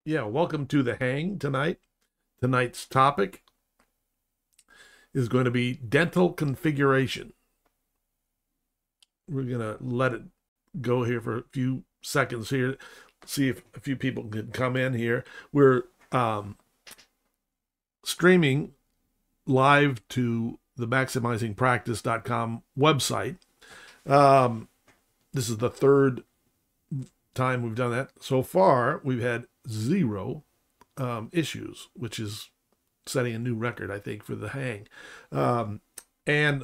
Yeah, welcome to the hang tonight. Tonight's topic is going to be dental configuration. We're going to let it go here for a few seconds here, see if a few people can come in here. We're streaming live to the maximizingpractice.com website. This is the third time we've done that. So far, we've had 0 issues, which is setting a new record, I think, for the hang. And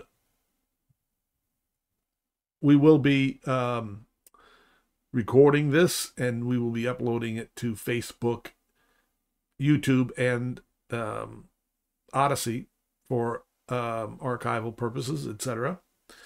we will be recording this, and we will be uploading it to Facebook, YouTube, and Odyssey for archival purposes, etc.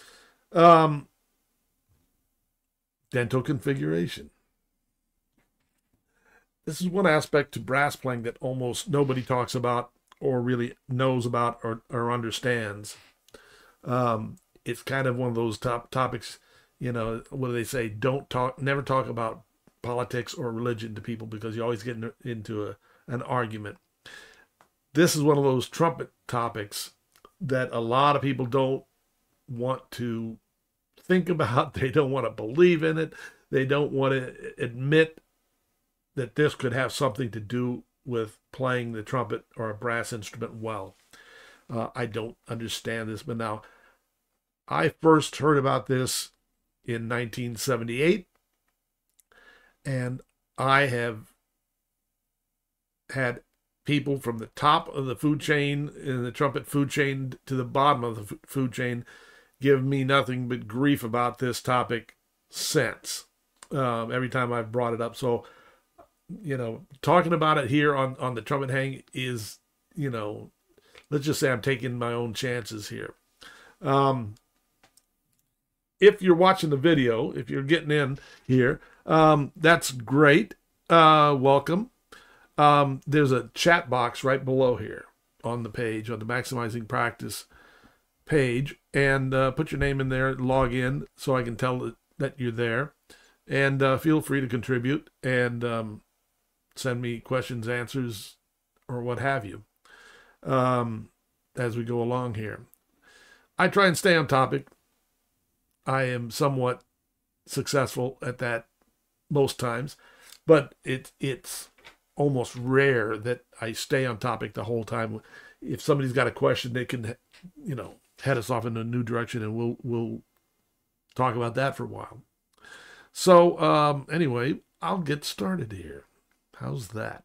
Dental configuration. This is one aspect to brass playing that almost nobody talks about or really knows about or understands. It's kind of one of those topics, you know, what do they say? Never talk about politics or religion to people because you always get into an argument. This is one of those trumpet topics that a lot of people don't want to think about. They don't want to believe in it. They don't want to admit that this could have something to do with playing the trumpet or a brass instrument well. I don't understand this, but now I first heard about this in 1978, and I have had people from the top of the food chain, in the trumpet food chain, to the bottom of the food chain give me nothing but grief about this topic since. Every time I've brought it up. So, you know, talking about it here on the Trumpet Hang is, you know, let's just say I'm taking my own chances here. If you're watching the video, if you're getting in here, that's great. Welcome. There's a chat box right below here on the page, on the Maximizing Practice page, and put your name in there, log in so I can tell that you're there, and feel free to contribute and send me questions, answers, or what have you as we go along here. I try and stay on topic. I am somewhat successful at that most times, but it's almost rare that I stay on topic the whole time. If somebody's got a question, they can, you know, head us off in a new direction, and we'll talk about that for a while. So anyway, I'll get started here. How's that?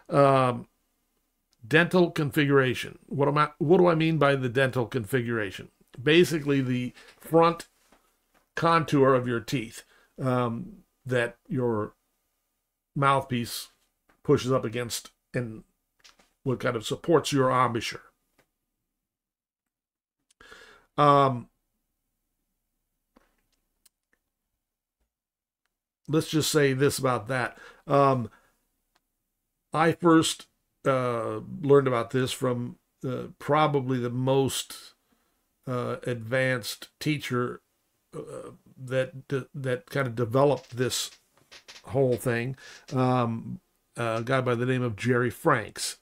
Dental configuration. What do I mean by the dental configuration? Basically, the front contour of your teeth that your mouthpiece pushes up against and what kind of supports your embouchure. Let's just say this about that. I first learned about this from probably the most advanced teacher that kind of developed this whole thing, a guy by the name of Jerry Franks,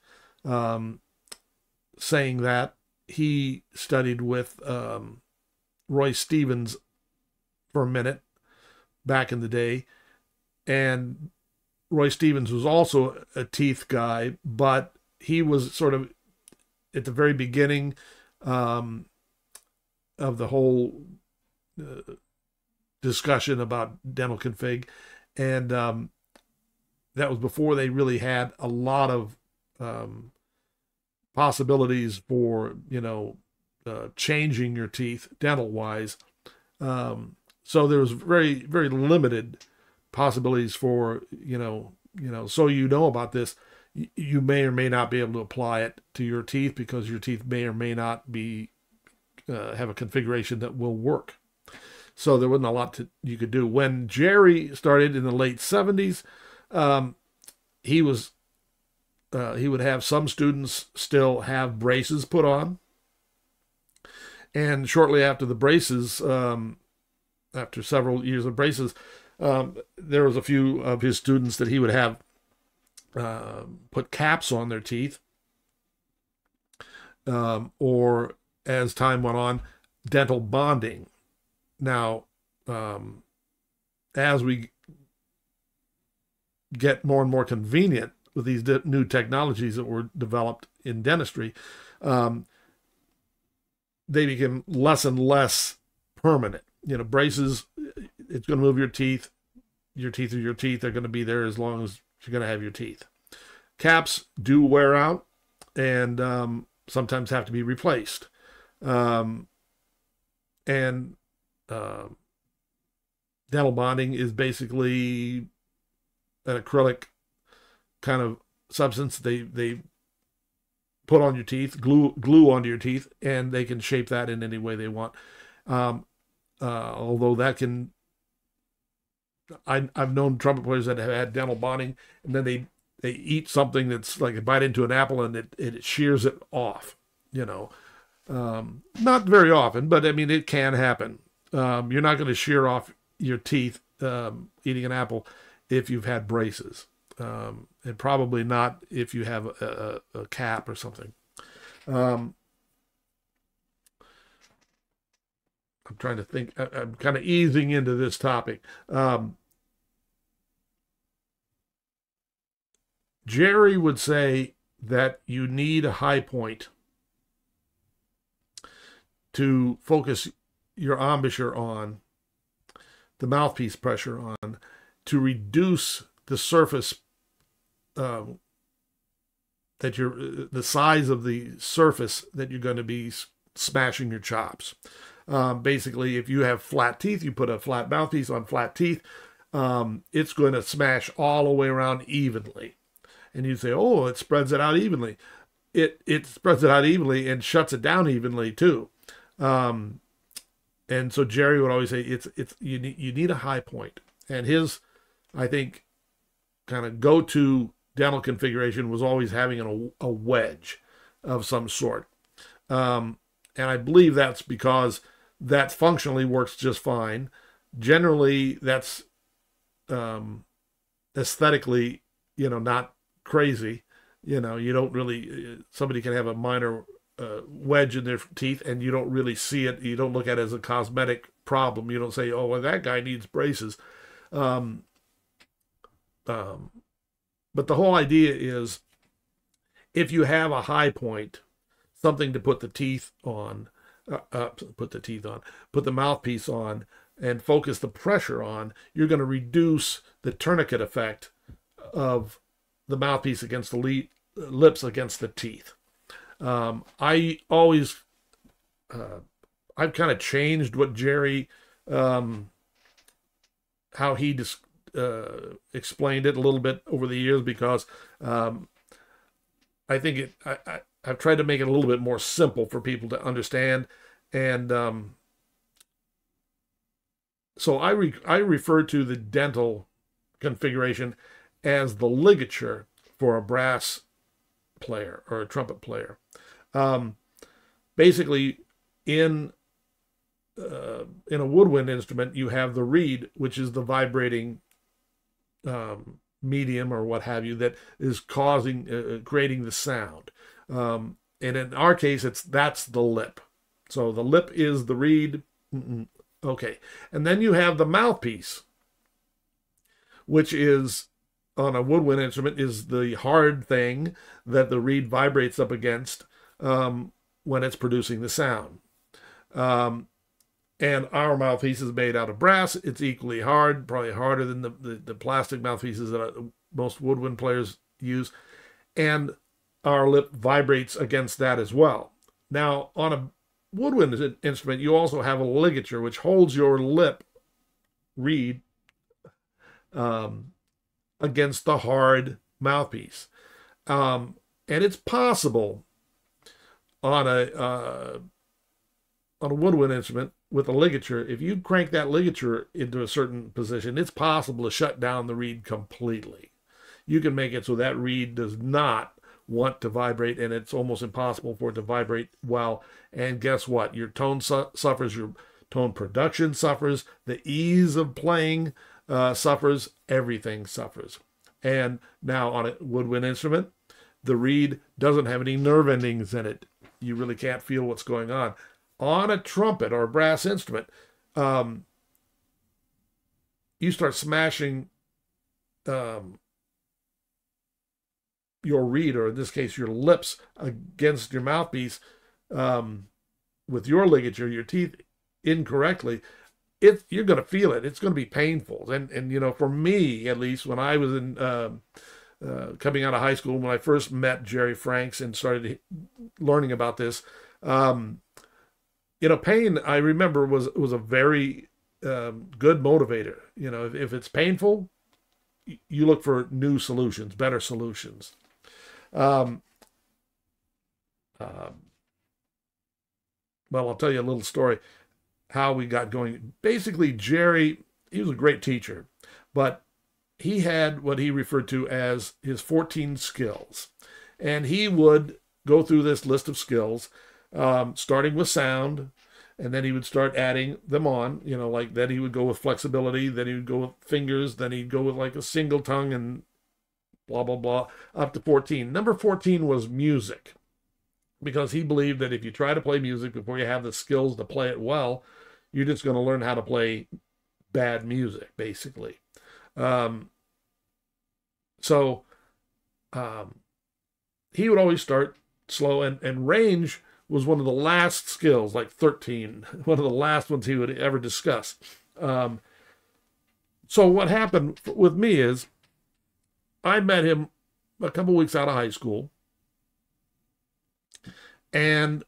saying that he studied with Roy Stevens for a minute back in the day, and Roy Stevens was also a teeth guy, but he was sort of at the very beginning of the whole discussion about dental config, and that was before they really had a lot of possibilities for, you know, changing your teeth dental wise. So there was very, very limited possibilities for, you know, so you know about this, you may or may not be able to apply it to your teeth because your teeth may or may not be have a configuration that will work. So there wasn't a lot you could do. When Jerry started in the late 70s, he would have some students still have braces put on, and shortly after the braces, after several years of braces, there was a few of his students that he would have put caps on their teeth, or as time went on, dental bonding. Now, as we get more and more convenient with these new technologies that were developed in dentistry, they become less and less permanent. Braces, it's going to move your teeth. Your teeth are your teeth. They're going to be there as long as you're going to have your teeth. Caps do wear out and sometimes have to be replaced. And dental bonding is basically an acrylic kind of substance they put on your teeth, glue onto your teeth, and they can shape that in any way they want. Although that can, I've known trumpet players that have had dental bonding, and then they eat something that's like a bite into an apple and it shears it off. Not very often, but I mean it can happen. You're not going to shear off your teeth eating an apple if you've had braces, and probably not if you have a cap or something. I'm trying to think. I'm kind of easing into this topic. Jerry would say that you need a high point to focus your embouchure on, the mouthpiece pressure on, to reduce the surface, the size of the surface that you're going to be smashing your chops. Basically, if you have flat teeth, you put a flat mouthpiece on flat teeth, it's going to smash all the way around evenly. And you say, oh, it spreads it out evenly. It spreads it out evenly and shuts it down evenly too. And so Jerry would always say you need a high point. And his, I think, kind of go-to dental configuration was always having a wedge of some sort. And I believe that's because that functionally works just fine. Generally, that's aesthetically, not crazy. You don't really, somebody can have a minor wedge in their teeth and you don't really see it. You don't look at it as a cosmetic problem. You don't say, oh, well, that guy needs braces. But the whole idea is if you have a high point, something to put the teeth on, put the mouthpiece on and focus the pressure on, you're going to reduce the tourniquet effect of the mouthpiece against the lips against the teeth. I always, I've kind of changed what Jerry, how he explained it a little bit over the years because I think I've tried to make it a little bit more simple for people to understand. And so I refer to the dental configuration as the ligature for a brass player or a trumpet player. Basically, in a woodwind instrument, you have the reed, which is the vibrating medium or what have you that is creating the sound. And in our case, that's the lip. So the lip is the reed. Okay. And then you have the mouthpiece, which is on a woodwind instrument is the hard thing that the reed vibrates up against when it's producing the sound. And our mouthpiece is made out of brass. It's equally hard, probably harder than the plastic mouthpieces that most woodwind players use. And our lip vibrates against that as well. Now, on a woodwind instrument, you also have a ligature, which holds your lip reed against the hard mouthpiece. And it's possible on a woodwind instrument with a ligature, if you crank that ligature into a certain position, it's possible to shut down the reed completely. You can make it so that reed does not want to vibrate, and it's almost impossible for it to vibrate well. And guess what? Your tone suffers, your tone production suffers, the ease of playing suffers, everything suffers. And now on a woodwind instrument, the reed doesn't have any nerve endings in it. You really can't feel what's going on. On a trumpet or a brass instrument, you start smashing your reed, or in this case, your lips, against your mouthpiece with your ligature, your teeth, incorrectly, you're going to feel it. It's going to be painful. And you know, for me, at least, when I was in coming out of high school, when I first met Jerry Franks and started learning about this, you know, pain, I remember, was a very good motivator. You know, if it's painful, you look for new solutions, better solutions. Well, I'll tell you a little story how we got going. Basically, Jerry, he was a great teacher, but he had what he referred to as his 14 skills. And he would go through this list of skills, starting with sound, and then he would start adding them on, you know, like then he would go with flexibility, then he would go with fingers, then he'd go with like a single tongue and blah, blah, blah, up to 14. Number 14 was music, because he believed that if you try to play music before you have the skills to play it well, you're just going to learn how to play bad music, basically. So he would always start slow, and range was one of the last skills, like 13, one of the last ones he would ever discuss. So what happened with me is I met him a couple weeks out of high school, and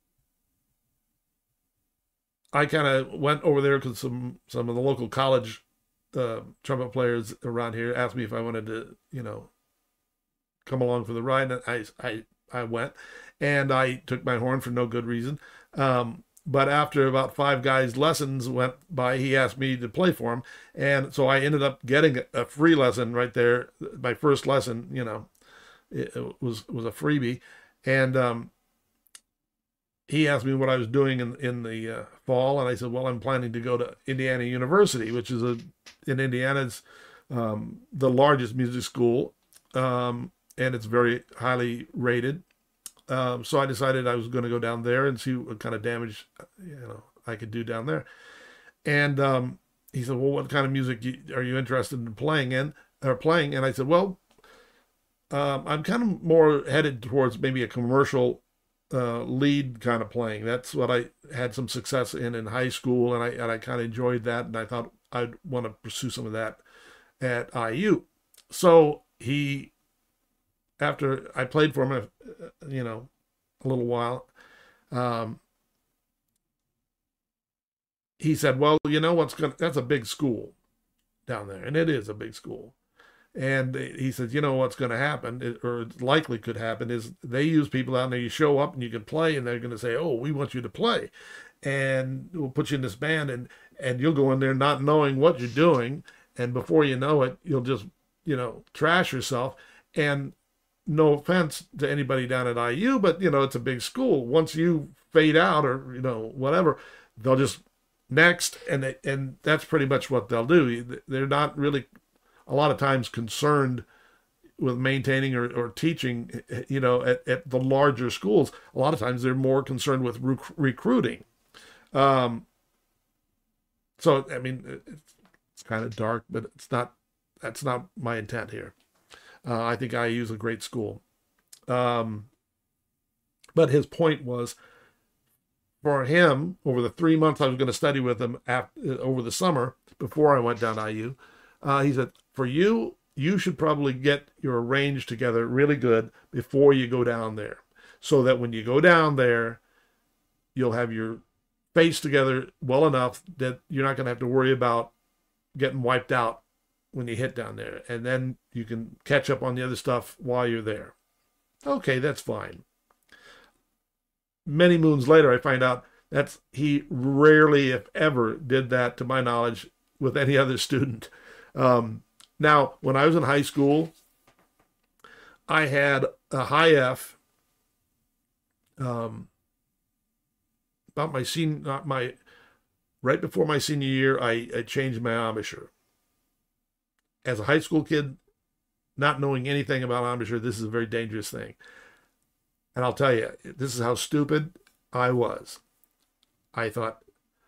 I kind of went over there because some of the local college trumpet players around here asked me if I wanted to, you know, come along for the ride. And I went, and I took my horn for no good reason. But after about 5 guys' lessons went by, he asked me to play for him. And so I ended up getting a free lesson right there. My first lesson, you know, it was a freebie. And he asked me what I was doing in the fall, and I said, well, I'm planning to go to Indiana University, which is in Indiana's the largest music school, and it's very highly rated. So I decided I was going to go down there and see what kind of damage, you know, I could do down there. And he said, well, what kind of music are you interested in playing? And I said, well, I'm kind of more headed towards maybe a commercial lead kind of playing. That's what I had some success in high school, and I kind of enjoyed that, and I thought I'd want to pursue some of that at IU. So after I played for him, you know, a little while, he said, well, you know that's a big school down there, and it is a big school. And he said, you know what's going to happen, or likely could happen, is they use people down there. You show up and you can play, and they're going to say, oh, we want you to play, and we'll put you in this band, and you'll go in there not knowing what you're doing, and before you know it, you'll just, you know, trash yourself. And no offense to anybody down at IU, but, you know, it's a big school. Once you fade out, or, you know, whatever, they'll just next, and that's pretty much what they'll do. They're not really a lot of times concerned with maintaining or teaching, you know, at the larger schools. A lot of times they're more concerned with recruiting. So, I mean, it's kind of dark, but that's not my intent here. I think IU is a great school. But his point was, for him, over the 3 months I was going to study with him over the summer before I went down to IU, he said, for you, you should probably get your range together really good before you go down there, so that when you go down there, you'll have your face together well enough that you're not going to have to worry about getting wiped out when you hit down there. And then you can catch up on the other stuff while you're there. Okay, that's fine. Many moons later, I find out he rarely, if ever, did that, to my knowledge, with any other student. Now, when I was in high school, I had a high F. About right before my senior year, I changed my embouchure. As a high school kid, not knowing anything about embouchure, this is a very dangerous thing. And I'll tell you, this is how stupid I was. I thought,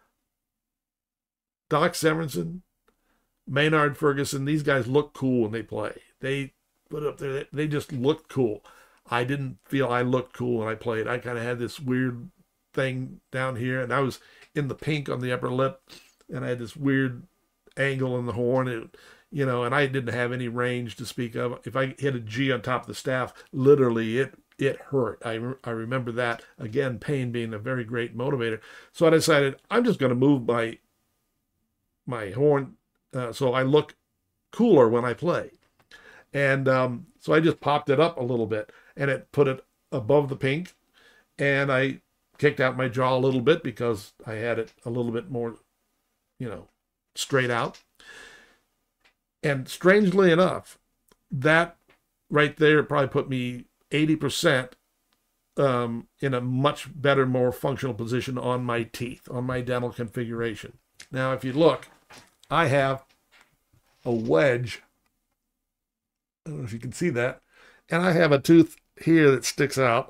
Doc Severinsen, Maynard Ferguson, these guys look cool when they play. They put up there, they just looked cool. I didn't feel I looked cool when I played. I kind of had this weird thing down here, and I was in the pink on the upper lip, and I had this weird angle in the horn, and I didn't have any range to speak of. If I hit a G on top of the staff, literally it hurt. I remember that. Again, pain being a very great motivator. So I decided I'm just going to move my horn so I look cooler when I play. And so I just popped it up a little bit, and it put it above the pink, and I kicked out my jaw a little bit because I had it a little bit more, straight out. And strangely enough, that right there probably put me 80% in a much better, more functional position on my teeth, on my dental configuration. Now, if you look, I have a wedge. I don't know if you can see that. And I have a tooth here that sticks out,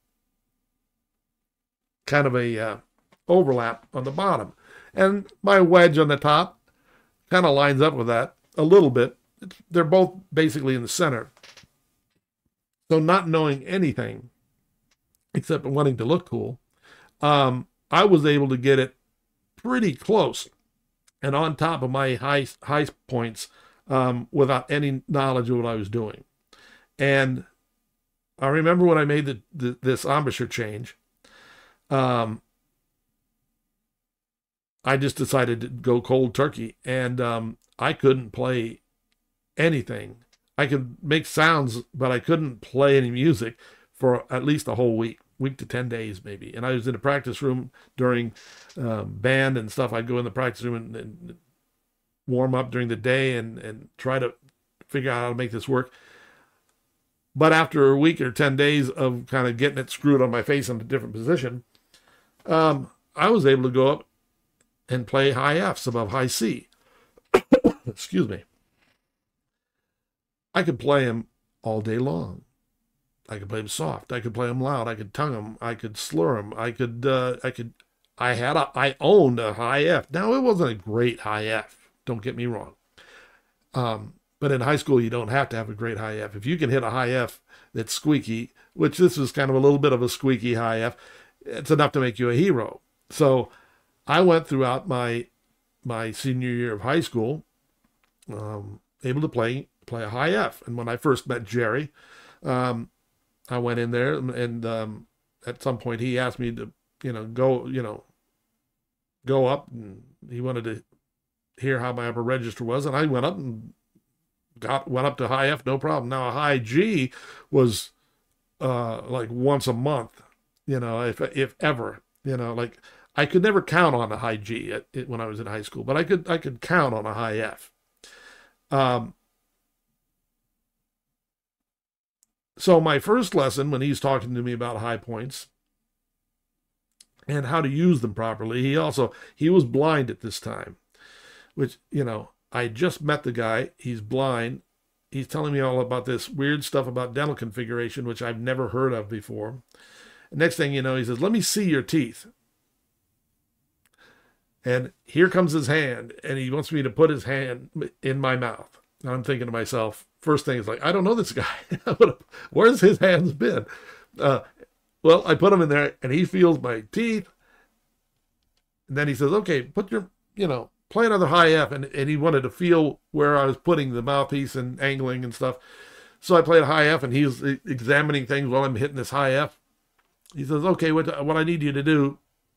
kind of a overlap on the bottom. And my wedge on the top kind of lines up with that a little bit. They're both basically in the center. So not knowing anything except wanting to look cool, I was able to get it pretty close and on top of my high points without any knowledge of what I was doing. And I remember when I made this embouchure change, I just decided to go cold turkey, and I couldn't play anything. I could make sounds, but I couldn't play any music for at least a whole week to 10 days maybe. And I was in a practice room during band and stuff. I'd go in the practice room and warm up during the day and try to figure out how to make this work. But after a week or 10 days of kind of getting it screwed on my face in a different position, I was able to go up and play high Fs above high C. Excuse me. I could play them all day long. I could play them soft. I could play them loud. I could tongue them. I could slur them. I owned a high F. Now, it wasn't a great high F. Don't get me wrong. But in high school, you don't have to have a great high F. If you can hit a high F that's squeaky, which this was kind of a little bit of a squeaky high F, it's enough to make you a hero. So I went throughout my senior year of high school, able to play a high F. And when I first met Jerry, I went in there and at some point he asked me to, go up, and he wanted to hear how my upper register was. And I went up and went up to high F, no problem. Now a high G was like once a month, if ever, like I could never count on a high G when I was in high school, but I could count on a high F. So my first lesson, when he's talking to me about high points and how to use them properly, he was blind at this time, which, I just met the guy. He's blind. He's telling me all about this weird stuff about dental configuration, which I've never heard of before. And next thing you know, he says, "Let me see your teeth." And here comes his hand, and he wants me to put his hand in my mouth. And I'm thinking to myself, first thing is like, I don't know this guy. Where's his hands been? Well, I put him in there, and he feels my teeth. And then he says, "Okay, put your, play another high F." And he wanted to feel where I was putting the mouthpiece and angling and stuff. So I played a high F, and he's examining things while I'm hitting this high F. He says, "Okay, what I need you to do,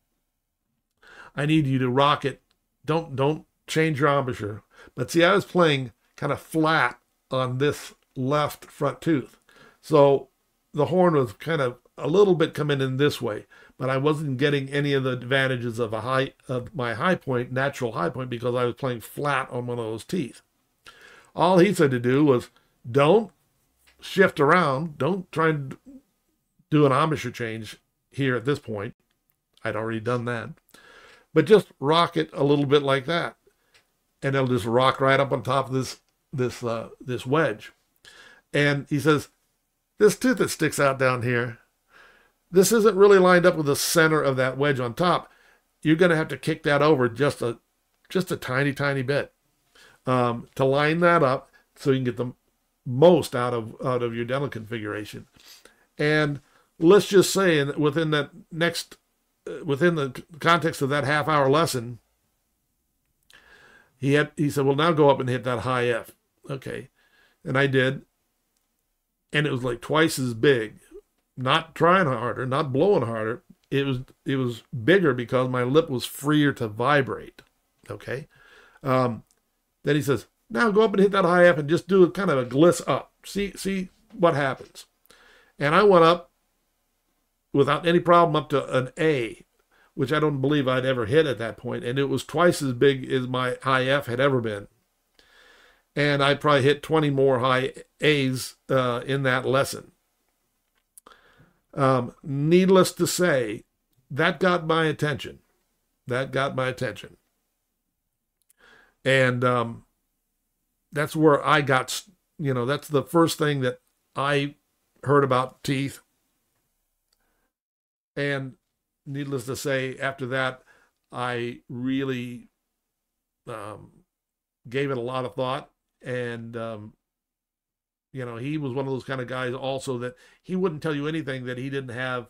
I need you to rock it. Don't change your embouchure." But see, I was playing kind of flat on this left front tooth. So the horn was kind of a little bit coming in this way, but I wasn't getting any of the advantages of my high point, natural high point, because I was playing flat on one of those teeth. All he said to do was, don't shift around. Don't try and do an embouchure change here at this point. I'd already done that. But just rock it a little bit like that. And it'll just rock right up on top of this wedge. And he says, this tooth that sticks out down here, this isn't really lined up with the center of that wedge on top. You're going to have to kick that over just a tiny, tiny bit to line that up so you can get the most out of your dental configuration. And let's just say within the context of that half-hour lesson, he said, well, now go up and hit that high F. Okay. And I did. And it was like twice as big. Not trying harder, not blowing harder. It was bigger because my lip was freer to vibrate. Okay. Then he says, now go up and hit that high F and just do kind of a gliss up. See what happens. And I went up without any problem up to an A, which I don't believe I'd ever hit at that point. And it was twice as big as my high F had ever been. And I probably hit 20 more high A's in that lesson. Needless to say, that got my attention. And that's where I got, that's the first thing that I heard about teeth. And needless to say, after that, I really gave it a lot of thought. And, he was one of those kind of guys also that he wouldn't tell you anything that he didn't have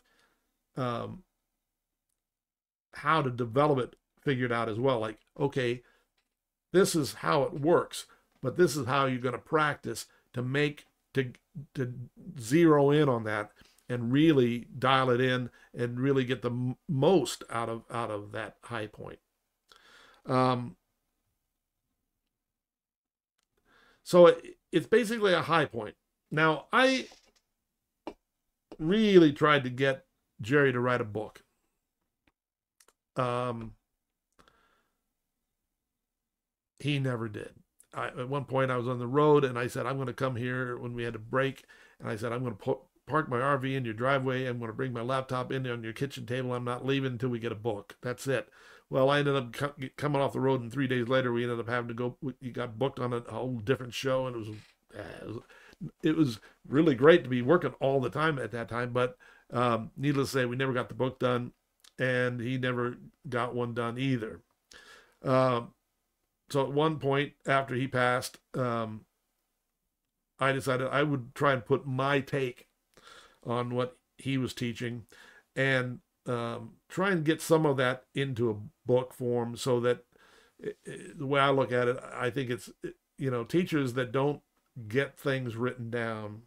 how to develop it figured out as well. Like, okay, this is how it works, but this is how you're going to practice to zero in on that and really dial it in and really get the most out of that high point. So it's basically a high point. Now, I really tried to get Jerry to write a book. He never did. At one point, I was on the road, and I said, I'm going to come here when we had a break. And I said, I'm going to park my RV in your driveway. I'm going to bring my laptop in on your kitchen table. I'm not leaving until we get a book. That's it. Well, I ended up coming off the road, and 3 days later, we ended up having to go. We got booked on a whole different show, and it was really great to be working all the time at that time. But needless to say, we never got the book done, and he never got one done either. So at one point after he passed, I decided I would try and put my take on what he was teaching, and try and get some of that into a book form, so that the way I look at it, I think it's, teachers that don't get things written down,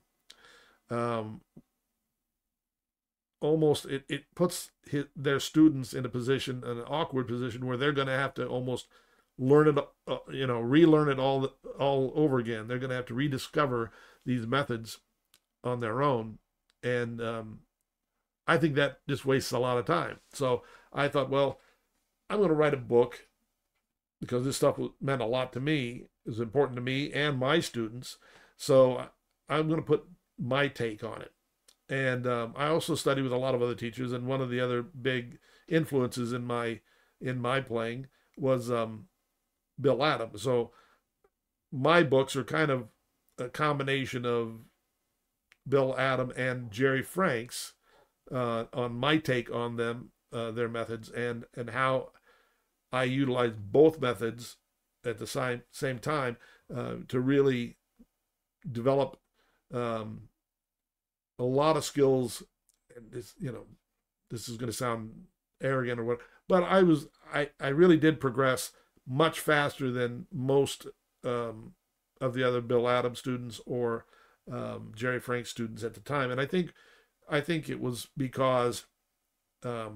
almost it puts their students in an awkward position where they're going to have to almost learn it, relearn it all over again. They're going to have to rediscover these methods on their own. And I think that just wastes a lot of time. So I thought, well, I'm going to write a book because this stuff meant a lot to me. It was important to me and my students. So I'm going to put my take on it. And I also studied with a lot of other teachers. And one of the other big influences in my playing was Bill Adams. So my books are kind of a combination of Bill Adams and Jerry Franks on my take on them, their methods, and how I utilize both methods at the same time to really develop a lot of skills. And this is going to sound arrogant or what, but I really did progress much faster than most of the other Bill Adams students or Jerry Frank students at the time. And I think it was because I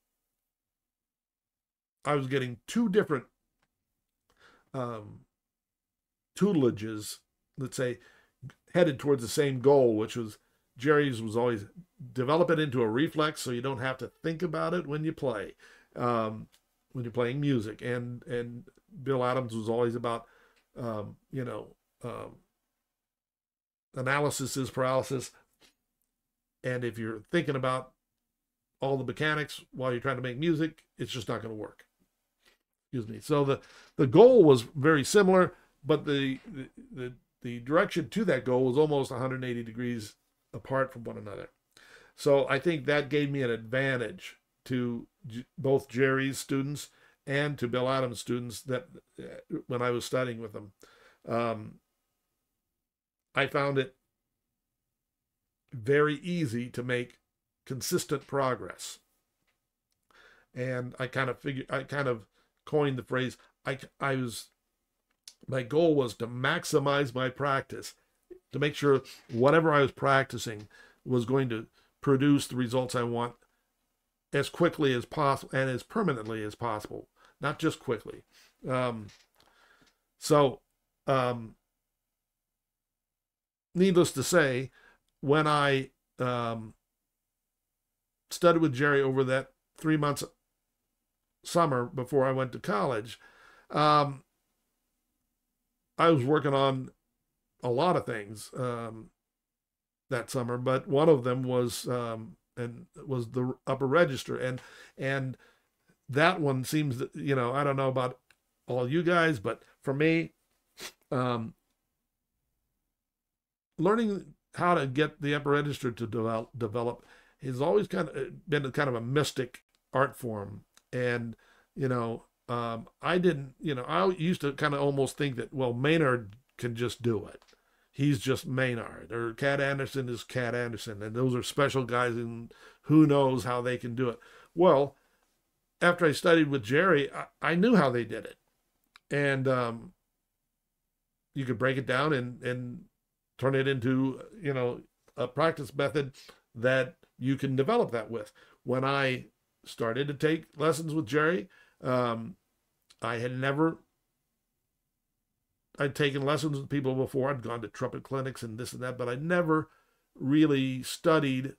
was getting two different tutelages, let's say, headed towards the same goal, which was Jerry's was always develop it into a reflex so you don't have to think about it when you play, when you're playing music. And Bill Adams was always about, analysis is paralysis. And if you're thinking about all the mechanics while you're trying to make music, it's just not going to work. Excuse me. So the goal was very similar, but the the direction to that goal was almost 180 degrees apart from one another. So I think that gave me an advantage to both Jerry's students and to Bill Adams' students that when I was studying with them. I found it very easy to make consistent progress. And I kind of coined the phrase, my goal was to maximize my practice, to make sure whatever I was practicing was going to produce the results I want as quickly as possible and as permanently as possible, not just quickly. Needless to say, when I studied with Jerry over that 3 months summer before I went to college, I was working on a lot of things that summer, but one of them was the upper register, and that one seems that, I don't know about all you guys, but for me, learning how to get the upper register to develop has always been kind of a mystic art form. And, I didn't, I used to kind of almost think that, well, Maynard can just do it. He's just Maynard, or Cat Anderson is Cat Anderson, and those are special guys, and who knows how they can do it. Well, after I studied with Jerry, I knew how they did it. And you could break it down and turn it into, a practice method that you can develop that with. When I started to take lessons with Jerry, I'd taken lessons with people before. I'd gone to trumpet clinics and this and that, but I never really studied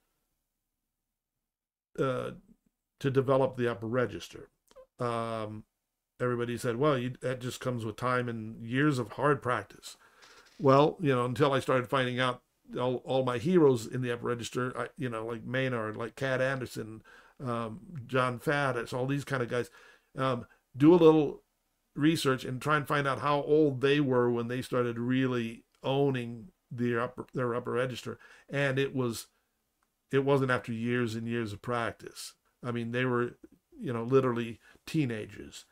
to develop the upper register. Everybody said, well, that just comes with time and years of hard practice. Well, until I started finding out all my heroes in the upper register, like Maynard, like Cat Anderson, John Faddis, all these kind of guys, do a little research and try and find out how old they were when they started really owning their upper register. And it wasn't after years and years of practice. I mean, they were, literally teenagers.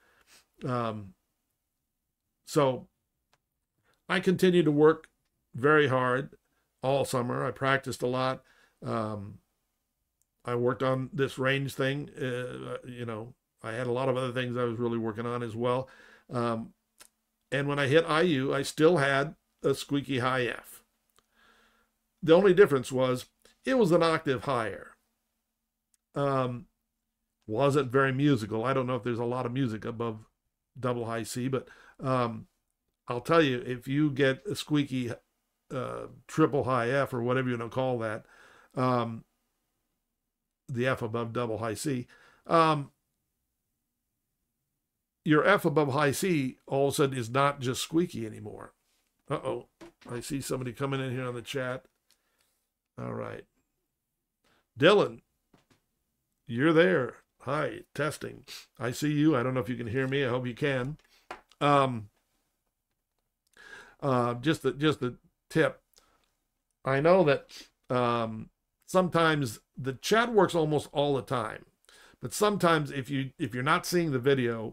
So I continued to work very hard all summer. I practiced a lot. I worked on this range thing. I had a lot of other things I was really working on as well. And when I hit IU, I still had a squeaky high F. The only difference was it was an octave higher. Wasn't very musical. I don't know if there's a lot of music above double high C, but I'll tell you, if you get a squeaky triple high F, or whatever you want to call that, the F above double high C, your F above high C all of a sudden is not just squeaky anymore. Uh-oh, I see somebody coming in here on the chat. All right. Dylan, you're there. Hi, testing. I see you. I don't know if you can hear me. I hope you can. Just the tip. I know that sometimes the chat works almost all the time, but sometimes if you're not seeing the video,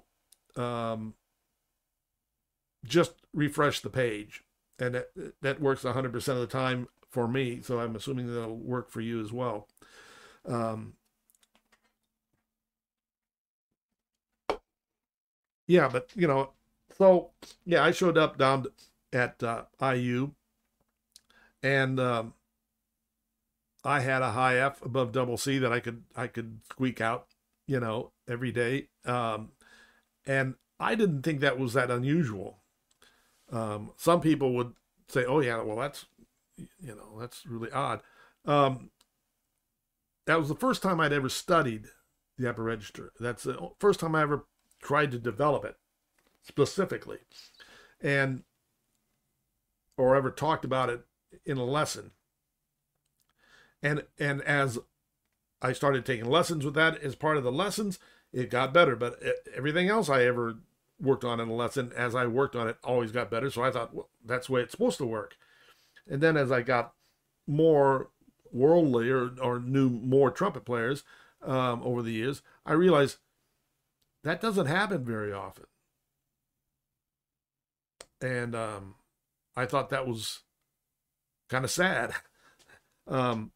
just refresh the page, and that works 100% of the time for me. So I'm assuming that'll work for you as well. Yeah, but so yeah, I showed up down at IU, and I had a high F above double C that I could squeak out, every day. And I didn't think that was that unusual. Some people would say, "Oh yeah, well that's really odd." That was the first time I'd ever studied the upper register. That's the first time I ever tried to develop it specifically, or ever talked about it in a lesson. And as I started taking lessons with that as part of the lessons, it got better. But everything else I ever worked on in a lesson, as I worked on it, always got better. So I thought, well, that's the way it's supposed to work. And then as I got more worldly or knew more trumpet players over the years, I realized that doesn't happen very often. And I thought that was kind of sad. Um,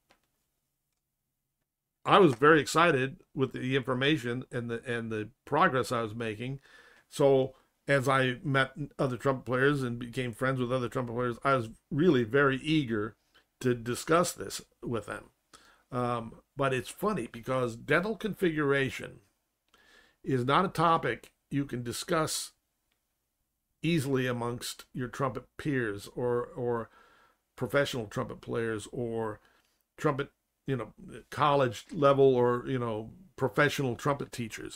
I was very excited with the information and the progress I was making. So as I met other trumpet players and became friends with other trumpet players, I was really very eager to discuss this with them. But it's funny because dental configuration is not a topic you can discuss easily amongst your trumpet peers or professional trumpet players or trumpet, college level or, professional trumpet teachers.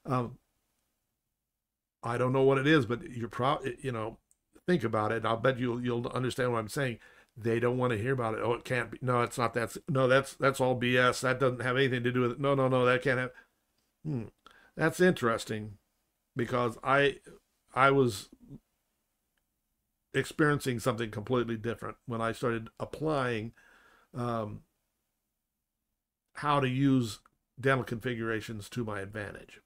I don't know what it is, but you're think about it. I'll bet you'll understand what I'm saying. They don't want to hear about it. Oh, it can't be. No, it's not that. No, that's all BS. That doesn't have anything to do with it. No, that can't have. That's interesting because I was experiencing something completely different when I started applying how to use dental configurations to my advantage.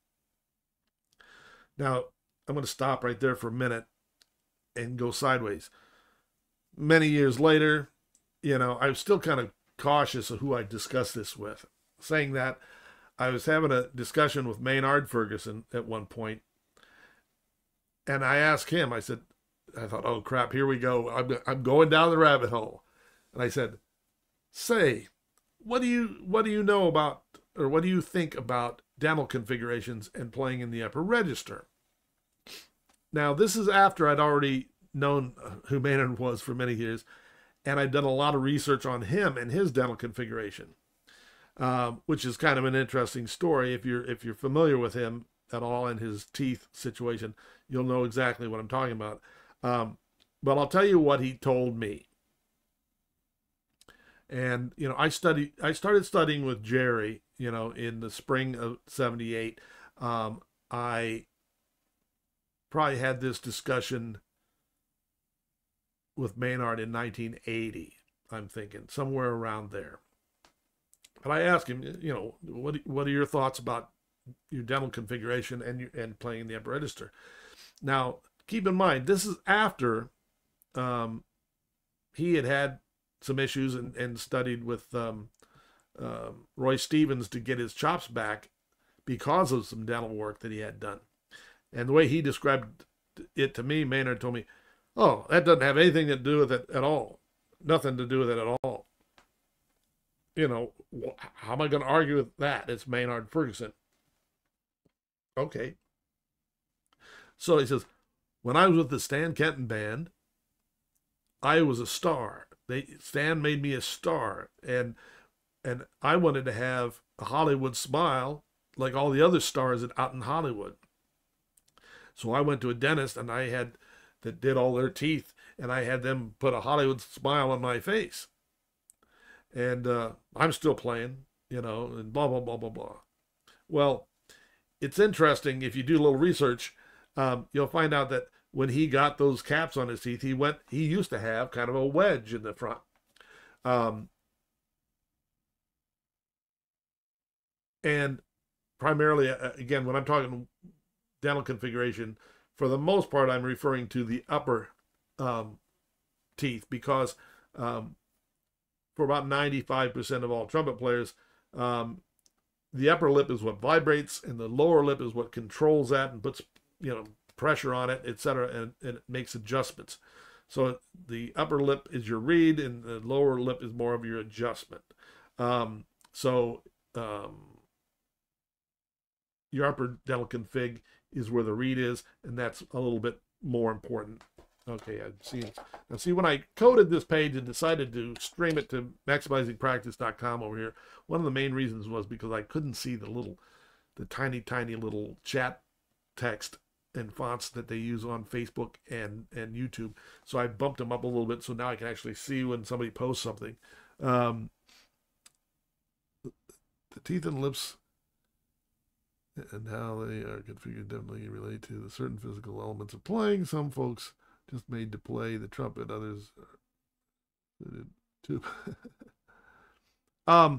Now, I'm going to stop right there for a minute and go sideways. Many years later, I was still kind of cautious of who I discussed this with. Saying that, I was having a discussion with Maynard Ferguson at one point, and I asked him, I thought, oh crap, here we go. I'm going down the rabbit hole. And I said, say, what do you know about, or what do you think about dental configurations and playing in the upper register? Now, this is after I'd already known who Maynard was for many years, and I'd done a lot of research on him and his dental configuration, which is kind of an interesting story. If you're familiar with him at all and his teeth situation, you'll know exactly what I'm talking about. But I'll tell you what he told me. And I started studying with Jerry, in the spring of '78. I probably had this discussion with Maynard in 1980. I'm thinking somewhere around there. But I asked him, what are your thoughts about your dental configuration and playing in the upper register? Now, keep in mind, this is after he had some issues and studied with Roy Stevens to get his chops back because of some dental work that he had done. And the way he described it to me, Maynard told me, oh, that doesn't have anything to do with it at all. Nothing to do with it at all. How am I going to argue with that? It's Maynard Ferguson. Okay. So he says, when I was with the Stan Kenton band, I was a star. Stan made me a star. And I wanted to have a Hollywood smile like all the other stars out in Hollywood. So I went to a dentist that did all their teeth, and I had them put a Hollywood smile on my face. And I'm still playing, and blah, blah, blah, blah, blah. Well, it's interesting. If you do a little research, you'll find out that when he got those caps on his teeth, he used to have kind of a wedge in the front. And primarily, again, when I'm talking dental configuration, for the most part, I'm referring to the upper teeth because for about 95% of all trumpet players, the upper lip is what vibrates and the lower lip is what controls that and puts, pressure on it, etc., and it makes adjustments. So the upper lip is your reed and the lower lip is more of your adjustment. Your upper dental config is where the reed is, and that's a little bit more important. Okay, see when I coded this page and decided to stream it to maximizingpractice.com over here, one of the main reasons was because I couldn't see the tiny little chat text and fonts that they use on Facebook and YouTube. So I bumped them up a little bit so now I can actually see when somebody posts something. The teeth and lips and how they are configured definitely relate to the certain physical elements of playing. Some folks just made to play the trumpet. Others too. um,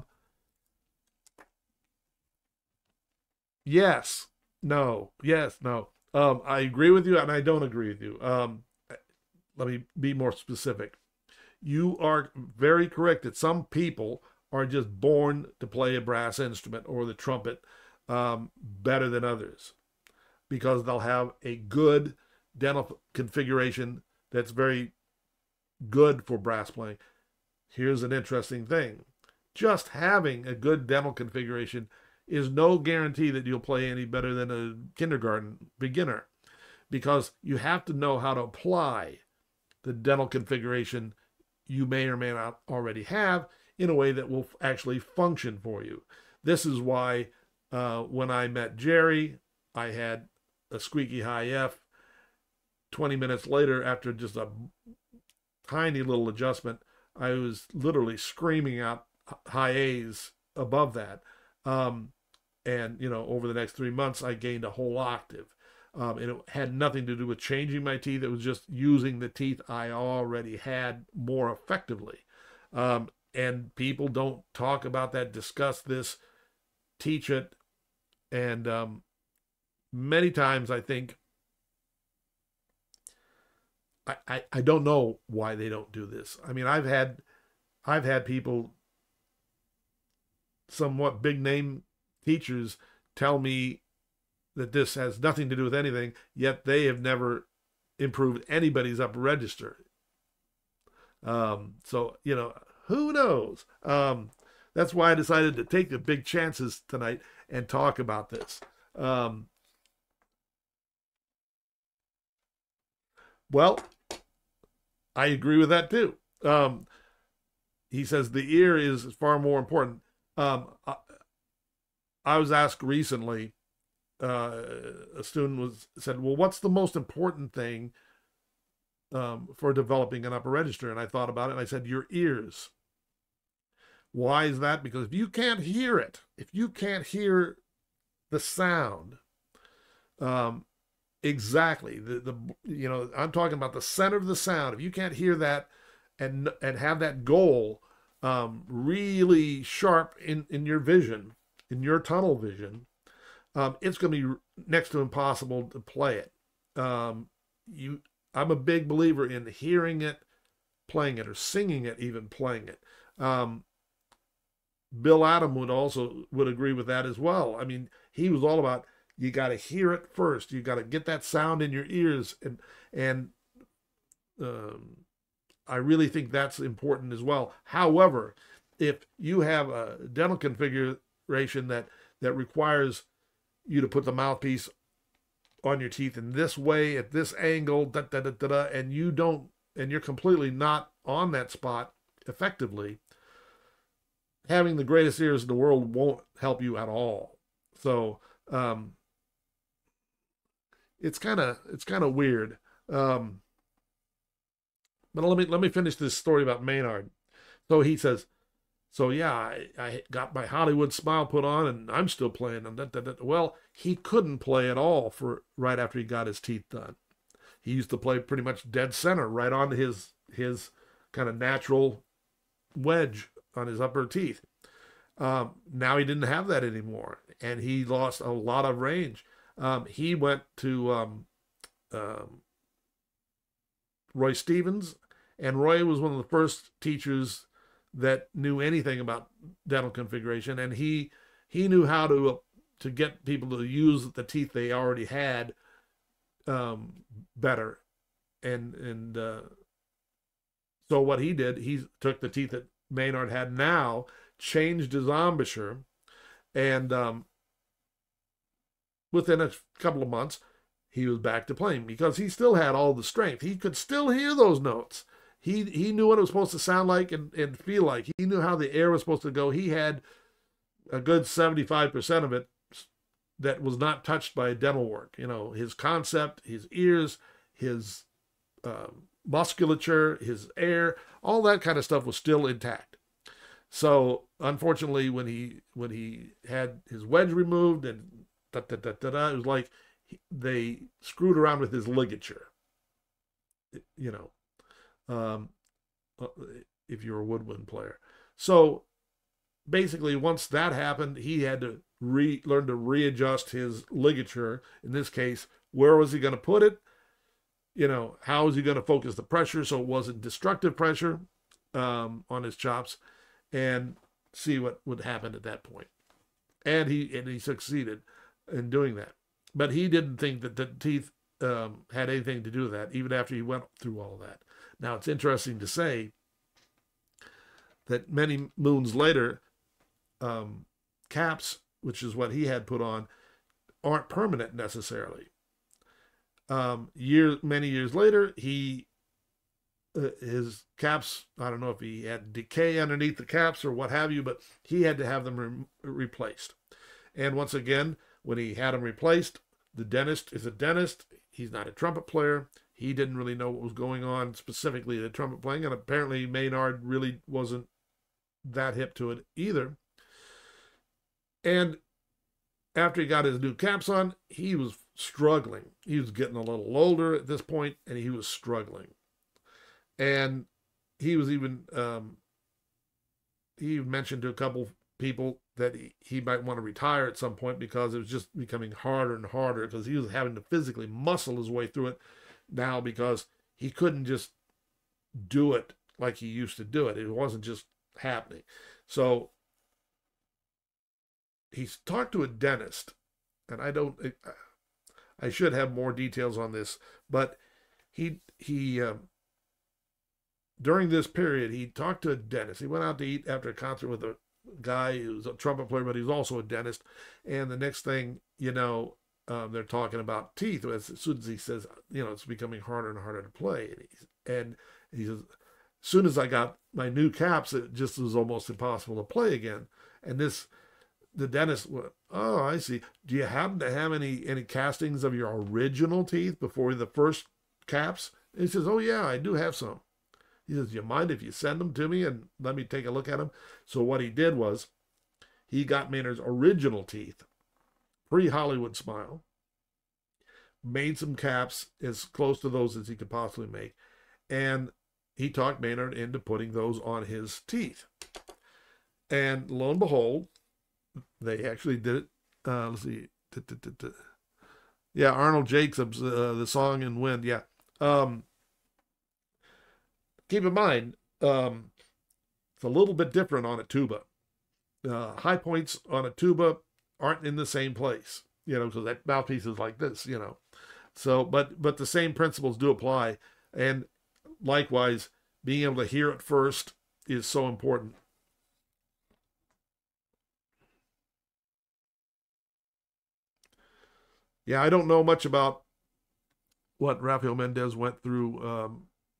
yes, no, yes, no. I agree with you, and I don't agree with you. Let me be more specific. You are very correct that some people are just born to play a brass instrument or the trumpet better than others because they'll have a good dental configuration that's very good for brass playing. Here's an interesting thing. Just having a good dental configuration is no guarantee that you'll play any better than a kindergarten beginner because you have to know how to apply the dental configuration you may or may not already have in a way that will actually function for you. This is why when I met Jerry, I had a squeaky high F. 20 minutes later, after just a tiny little adjustment, I was literally screaming out high A's above that. And, over the next 3 months, I gained a whole octave. And it had nothing to do with changing my teeth. It was just using the teeth I already had more effectively. And people don't talk about that, discuss this, teach it. And many times I think, I don't know why they don't do this. I mean, I've had people, somewhat big name teachers, tell me that this has nothing to do with anything, yet they have never improved anybody's upper register. So, who knows? That's why I decided to take the big chances tonight and talk about this. Well, I agree with that too. He says the ear is far more important. I was asked recently, a student said, well, what's the most important thing for developing an upper register? And I thought about it and I said, your ears. Why is that? Because if you can't hear it, if you can't hear the sound, exactly, I'm talking about the center of the sound. If you can't hear that and have that goal really sharp in your vision, in your tunnel vision, it's going to be next to impossible to play it. I'm a big believer in hearing it, playing it, or singing it, even playing it. Bill Adam would agree with that as well. I mean, he was all about you got to hear it first. You got to get that sound in your ears, and I really think that's important as well. However, if you have a dental configuration that requires you to put the mouthpiece on your teeth in this way, at this angle, and you're completely not on that spot effectively, having the greatest ears in the world won't help you at all. So it's kind of weird. But let me finish this story about Maynard. So he says, so yeah, I got my Hollywood smile put on, and I'm still playing. Well, he couldn't play at all for right after he got his teeth done. He used to play pretty much dead center, right onto his kind of natural wedge on his upper teeth. Now he didn't have that anymore, and he lost a lot of range. He went to Roy Stevens, and Roy was one of the first teachers that knew anything about dental configuration, and he knew how to get people to use the teeth they already had better, and so what he did, he took the teeth that Maynard had now, changed his embouchure, and within a couple of months, he was back to playing because he still had all the strength. He could still hear those notes. He knew what it was supposed to sound like and feel like. He knew how the air was supposed to go. He had a good 75% of it that was not touched by dental work. His concept, his ears, his musculature, his air, all that kind of stuff was still intact. So unfortunately, when he had his wedge removed and it was like they screwed around with his ligature. you know, um, uh, if you're a woodwind player. So basically, once that happened, he had to learn to readjust his ligature. In this case, where was he going to put it? How was he going to focus the pressure so it wasn't destructive pressure on his chops, and see what would happen at that point. And he succeeded in doing that. But he didn't think that the teeth had anything to do with that, even after he went through all that. Now, it's interesting to say that many moons later, caps, which is what he had put on, aren't permanent necessarily. Many years later, his caps, I don't know if he had decay underneath the caps or what have you, but he had to have them replaced. And once again, when he had them replaced, the dentist is a dentist. He's not a trumpet player. He didn't really know what was going on specifically the trumpet playing, and apparently Maynard really wasn't that hip to it either. And after he got his new caps on, he was struggling. He was getting a little older at this point, and he was struggling. And he was even he mentioned to a couple people that he might want to retire at some point because it was just becoming harder and harder, because he was having to physically muscle his way through it now, because he couldn't just do it like he used to do it. It wasn't just happening. So he's talked to a dentist, and I should have more details on this, but he during this period, he talked to a dentist. He went out to eat after a concert with a guy who's a trumpet player, but he was also a dentist. And the next thing they're talking about teeth. As soon as he says, it's becoming harder and harder to play. And he says, as soon as I got my new caps, it just was almost impossible to play again. And the dentist went, oh, I see. Do you happen to have any castings of your original teeth before the first caps? And he says, oh, yeah, I do have some. He says, do you mind if you send them to me and let me take a look at them? So what he did was he got Maynard's original teeth, pre-Hollywood smile, made some caps as close to those as he could possibly make, and he talked Maynard into putting those on his teeth. And lo and behold, they actually did it. Let's see. Yeah, Arnold Jacobs, the song in Wind. Yeah. Keep in mind, it's a little bit different on a tuba. High points on a tuba aren't in the same place, so that mouthpiece is like this, So, but the same principles do apply. And likewise, being able to hear it first is so important. Yeah, I don't know much about what Rafael Mendez went through,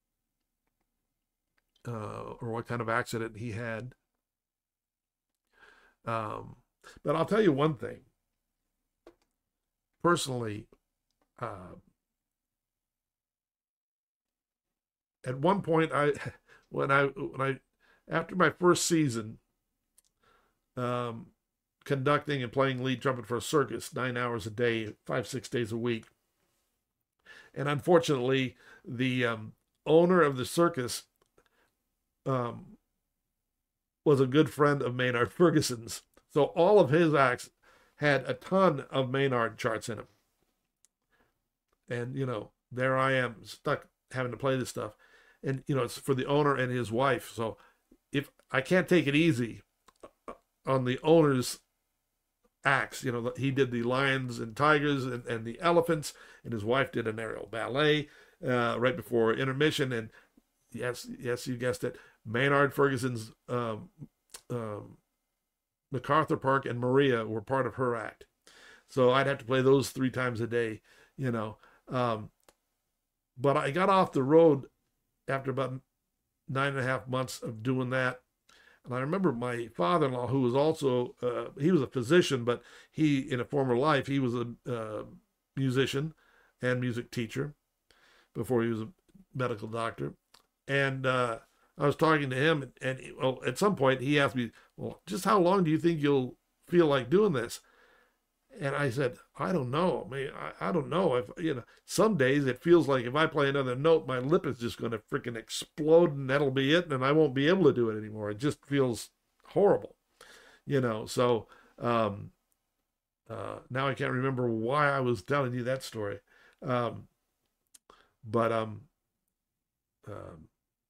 or what kind of accident he had. But I'll tell you one thing. Personally, at one point, when I after my first season, conducting and playing lead trumpet for a circus 9 hours a day, 5-6 days a week, and unfortunately, the owner of the circus was a good friend of Maynard Ferguson's. So all of his acts had a ton of Maynard charts in them. And, there I am stuck having to play this stuff. And, it's for the owner and his wife. So if I can't take it easy on the owner's acts, he did the lions and tigers and the elephants, and his wife did an aerial ballet right before intermission. And yes, you guessed it, Maynard Ferguson's MacArthur Park and Maria were part of her act. So I'd have to play those 3 times a day, But I got off the road after about 9.5 months of doing that. And I remember my father-in-law, who was also, he was a physician, but in a former life, he was a musician and music teacher before he was a medical doctor. And I was talking to him, and at some point he asked me, well, just how long do you think you'll feel like doing this? And I said, I don't know. I mean, I don't know if, some days it feels like if I play another note, my lip is just going to freaking explode and that'll be it. And I won't be able to do it anymore. It just feels horrible, So um, now I can't remember why I was telling you that story. Um, but um,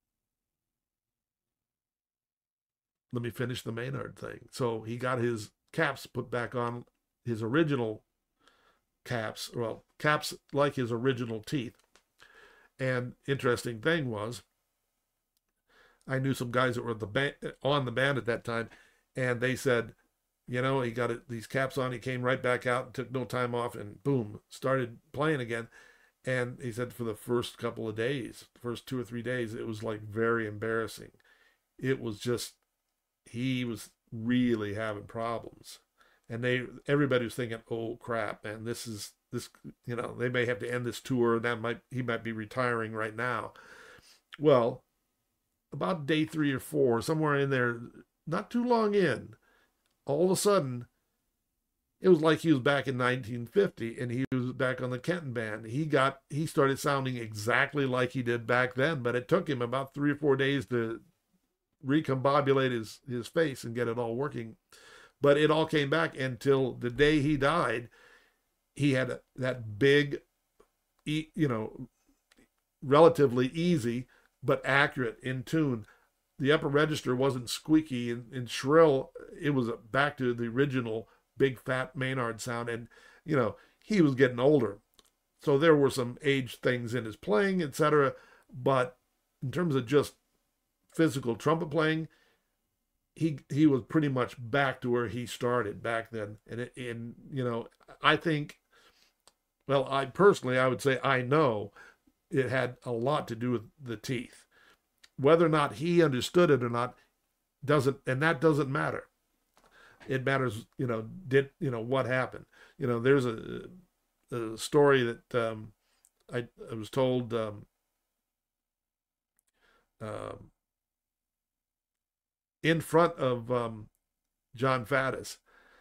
let me finish the Maynard thing. So he got his caps put back on, his original caps, well, caps like his original teeth. And interesting thing was, I knew some guys that were on the band at that time, and they said, he got these caps on. He came right back out and took no time off, and boom, started playing again. And he said for the first couple of days, first 2 or 3 days, it was like very embarrassing. It was just, he was really having problems, and everybody was thinking, oh crap, man, this, they may have to end this tour. He might be retiring right now. Well, about day 3 or 4, somewhere in there, not too long in, all of a sudden, it was like he was back in 1950 and he was back on the Kenton band. He started sounding exactly like he did back then, but it took him about 3 or 4 days to recombobulate his face and get it all working. But it all came back until the day he died. He had that big, relatively easy but accurate in tune. The upper register wasn't squeaky and shrill. It was back to the original big fat Maynard sound. And, he was getting older. So there were some age things in his playing, etc. But in terms of just physical trumpet playing, he was pretty much back to where he started back then. And I think, well, I would say I know it had a lot to do with the teeth. Whether or not he understood it or not that doesn't matter. It matters, what happened. There's a story that I was told in front of John Faddis.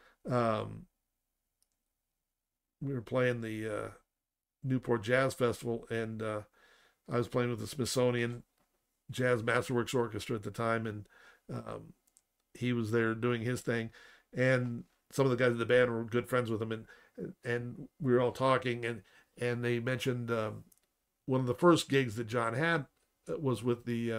We were playing the Newport Jazz Festival, and I was playing with the Smithsonian Jazz Masterworks Orchestra at the time, and he was there doing his thing, and some of the guys in the band were good friends with him, and we were all talking, and they mentioned one of the first gigs that John had was with the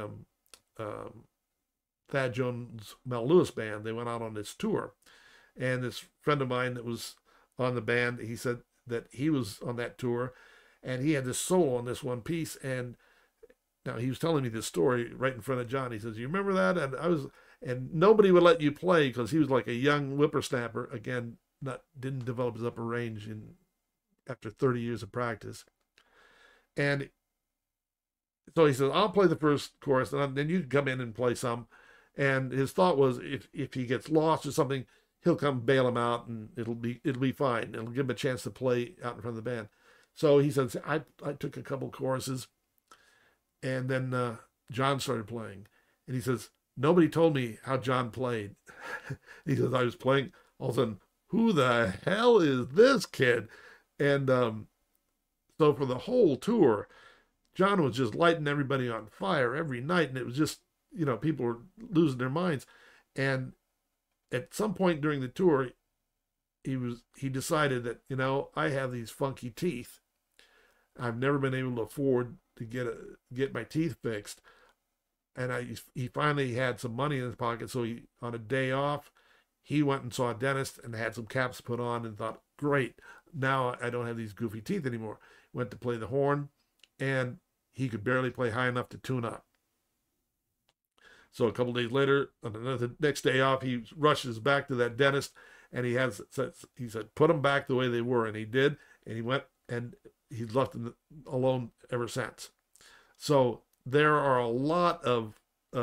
Thad Jones Mel Lewis band. They went out on this tour, and this friend of mine that was on the band, he said that he was on that tour, and he had this solo on this one piece, and now he was telling me this story right in front of John. He says, "You remember that?" And nobody would let you play because he was like a young whippersnapper. Again, didn't develop his upper range after 30 years of practice. And so he says, "I'll play the first chorus, and then you can come in and play some." And his thought was, if he gets lost or something, he'll come bail him out, and it'll be fine. It'll give him a chance to play out in front of the band. So he says, I took a couple choruses, and then John started playing, and he says, nobody told me how John played. He says, I was playing, all of a sudden, who the hell is this kid? And so for the whole tour, John was just lighting everybody on fire every night, and it was just, people were losing their minds. And at some point during the tour, he decided that, I have these funky teeth. I've never been able to afford to get my teeth fixed. And he finally had some money in his pocket, so on a day off, he went and saw a dentist and had some caps put on and thought, great, now I don't have these goofy teeth anymore. Went to play the horn, and he could barely play high enough to tune up. So a couple days later, on the next day off, he rushes back to that dentist, and he said, put them back the way they were, and he did, and he went, and he's left them alone ever since. So there are a lot of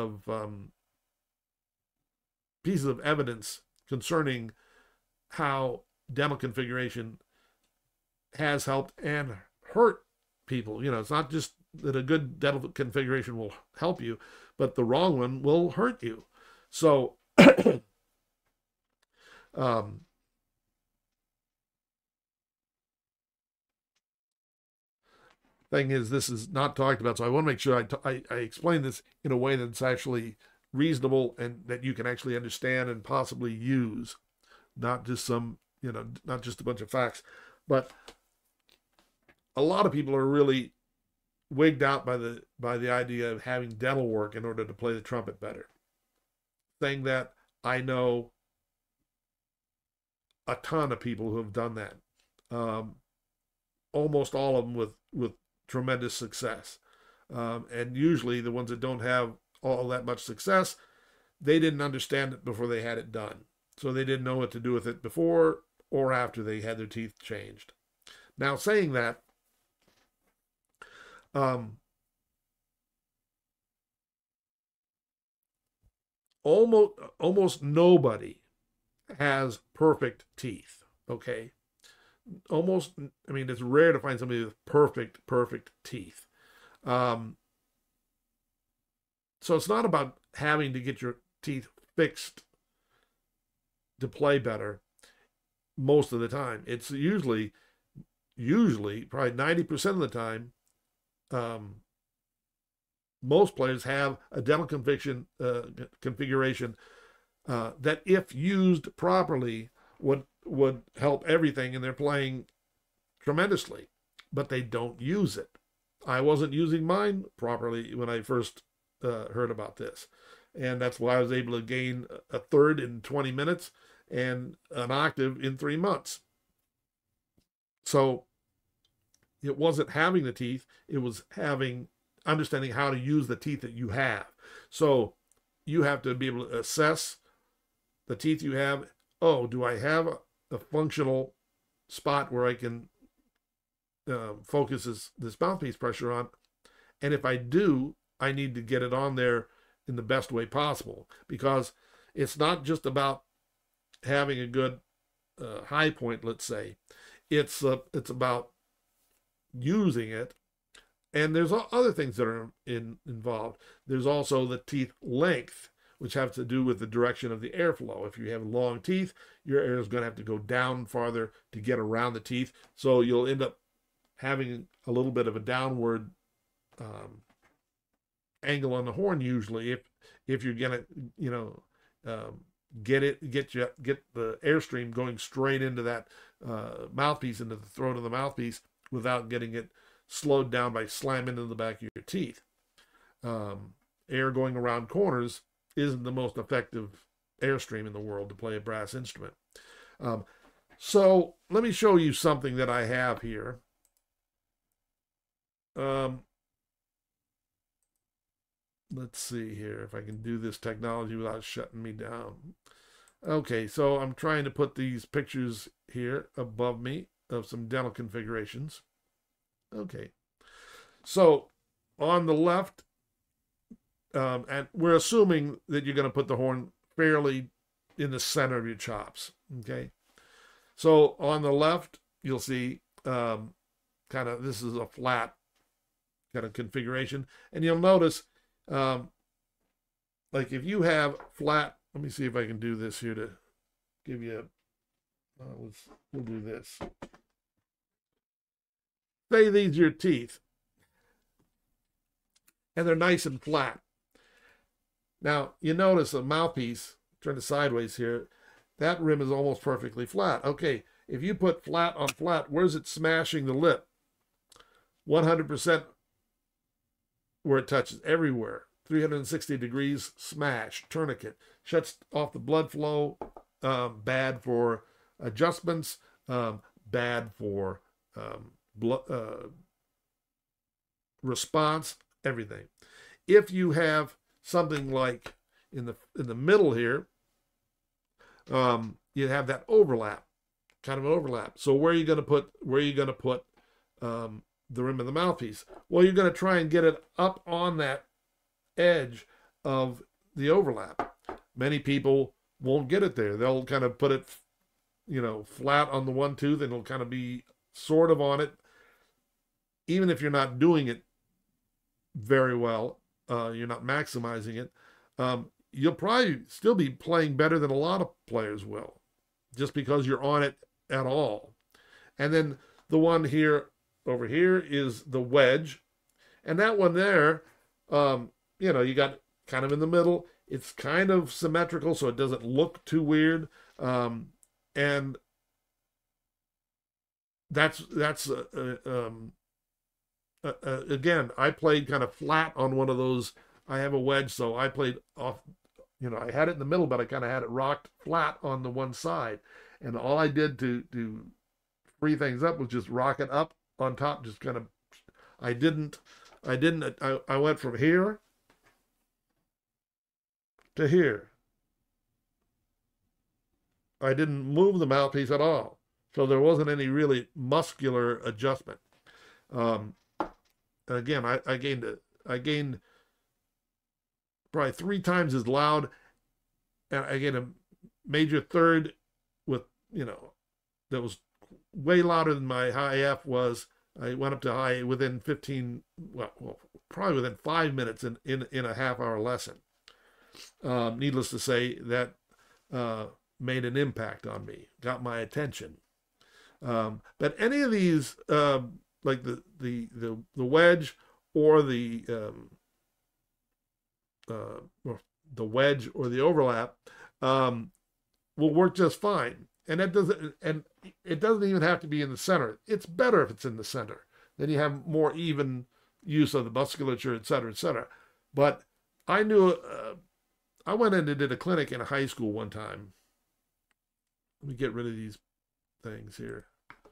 pieces of evidence concerning how demo configuration has helped and hurt people. It's not just that a good demo configuration will help you, but the wrong one will hurt you. So thing is, this is not talked about, so I want to make sure I explain this in a way that's actually reasonable and that you can actually understand and possibly use, not just some, not just a bunch of facts. But a lot of people are really wigged out by the idea of having dental work in order to play the trumpet better. Saying that, I know a ton of people who have done that. Almost all of them with tremendous success. And usually the ones that don't have all that much success, they didn't understand it before they had it done. So they didn't know what to do with it before or after they had their teeth changed. Now, saying that, almost nobody has perfect teeth. Okay, it's rare to find somebody with perfect teeth. So it's not about having to get your teeth fixed to play better most of the time. It's usually probably 90% of the time, most players have a dental configuration that, if used properly, would help everything, and they're playing tremendously, but they don't use it. I wasn't using mine properly when I first heard about this, and that's why I was able to gain a third in 20 minutes and an octave in 3 months. So it wasn't having the teeth, it was understanding how to use the teeth that you have. So you have to be able to assess the teeth you have. Oh, do I have a functional spot where I can focus this mouthpiece pressure on? And if I do, I need to get it on there in the best way possible, because it's not just about having a good high point, let's say. It's about using it. And there's other things that are involved. There's also the teeth length, which has to do with the direction of the airflow. If you have long teeth, your air is going to have to go down farther to get around the teeth. So you'll end up having a little bit of a downward angle on the horn, usually, if you're going to get the airstream going straight into that mouthpiece, into the throat of the mouthpiece, without getting it slowed down by slamming into the back of your teeth. Air going around corners isn't the most effective airstream in the world to play a brass instrument. So let me show you something that I have here. Let's see here if I can do this technology without shutting me down. Okay, so I'm trying to put these pictures here above me of some dental configurations. Okay, so on the left, and we're assuming that you're going to put the horn fairly in the center of your chops. Okay, so on the left, you'll see this is a flat kind of configuration, and you'll notice, like if you have flat, let me see if I can do this here to give you we'll do this. Say these are your teeth, and they're nice and flat. Now, you notice the mouthpiece, turn it sideways here, that rim is almost perfectly flat. Okay, if you put flat on flat, where's it smashing the lip? 100% where it touches, everywhere. 360 degrees smash, tourniquet. Shuts off the blood flow, bad for adjustments, bad for response, everything. If you have something like in the middle here, you have that overlap, kind of an overlap. So where are you going to put the rim of the mouthpiece? Well, you're going to try and get it up on that edge of the overlap. Many people won't get it there. They'll kind of put it, flat on the one tooth, and it'll kind of be sort of on it. Even if you're not doing it very well, you're not maximizing it, you'll probably still be playing better than a lot of players will, just because you're on it at all. And then the one here over here is the wedge, and that one there, you got kind of in the middle. It's kind of symmetrical, so it doesn't look too weird. And that's again, I played kind of flat on one of those. I have a wedge, so I played off. I had it in the middle, but I kind of had it rocked flat on the one side, and all I did to free things up was just rock it up on top. Just kind of, I didn't, I went from here to here. I didn't move the mouthpiece at all, so there wasn't any really muscular adjustment. Um, and again, I gained probably 3 times as loud, and I gained a major third with that was way louder than my high F was. I went up to high within 15, well probably within 5 minutes in a half-hour lesson. Needless to say, that made an impact on me, got my attention. But any of these, like the wedge or or the wedge or the overlap, will work just fine. And it doesn't even have to be in the center. It's better if it's in the center. Then you have more even use of the musculature, et cetera, et cetera. But I knew, I went in and did a clinic in a high school one time. Let me get rid of these things here.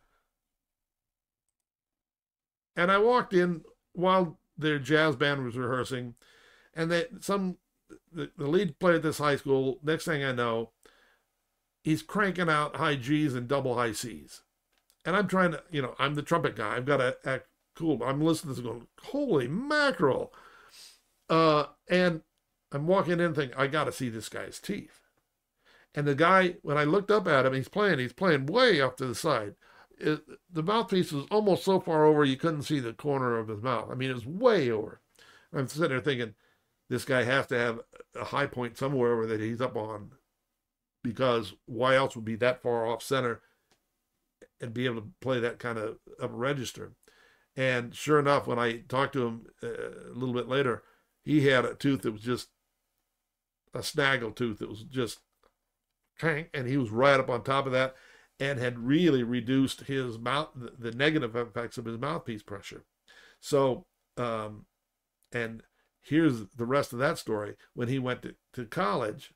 And I walked in while their jazz band was rehearsing, and the lead player at this high school, next thing I know, he's cranking out high G's and double high C's. And I'm trying to, I'm the trumpet guy. I've got to act cool. I'm listening to this going, holy mackerel. And I'm walking in thinking, I got to see this guy's teeth. And the guy, when I looked up at him, he's playing way off to the side. The mouthpiece was almost so far over you couldn't see the corner of his mouth. I mean, it was way over. I'm sitting there thinking, this guy has to have a high point somewhere that he's up on, because why else would be that far off center and be able to play that kind of upper register? And sure enough, when I talked to him a little bit later, he had a tooth that was just a snaggle tooth that was just and he was right up on top of that, and had really reduced his the negative effects of his mouthpiece pressure. So, and here's the rest of that story. When he went to college,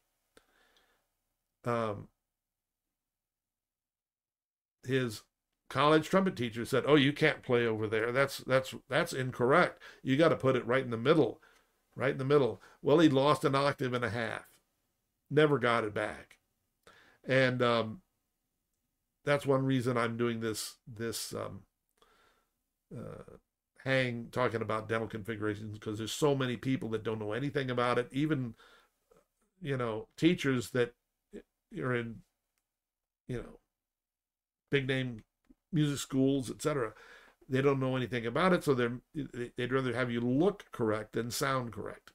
his college trumpet teacher said, "Oh, you can't play over there. That's incorrect. You got to put it right in the middle, right in the middle." Well, he lost an octave and a half, never got it back, and that's one reason I'm doing this hang talking about dental configurations, because there's so many people that don't know anything about it. Even teachers that are in big name music schools, etc. They don't know anything about it, so they'd rather have you look correct than sound correct.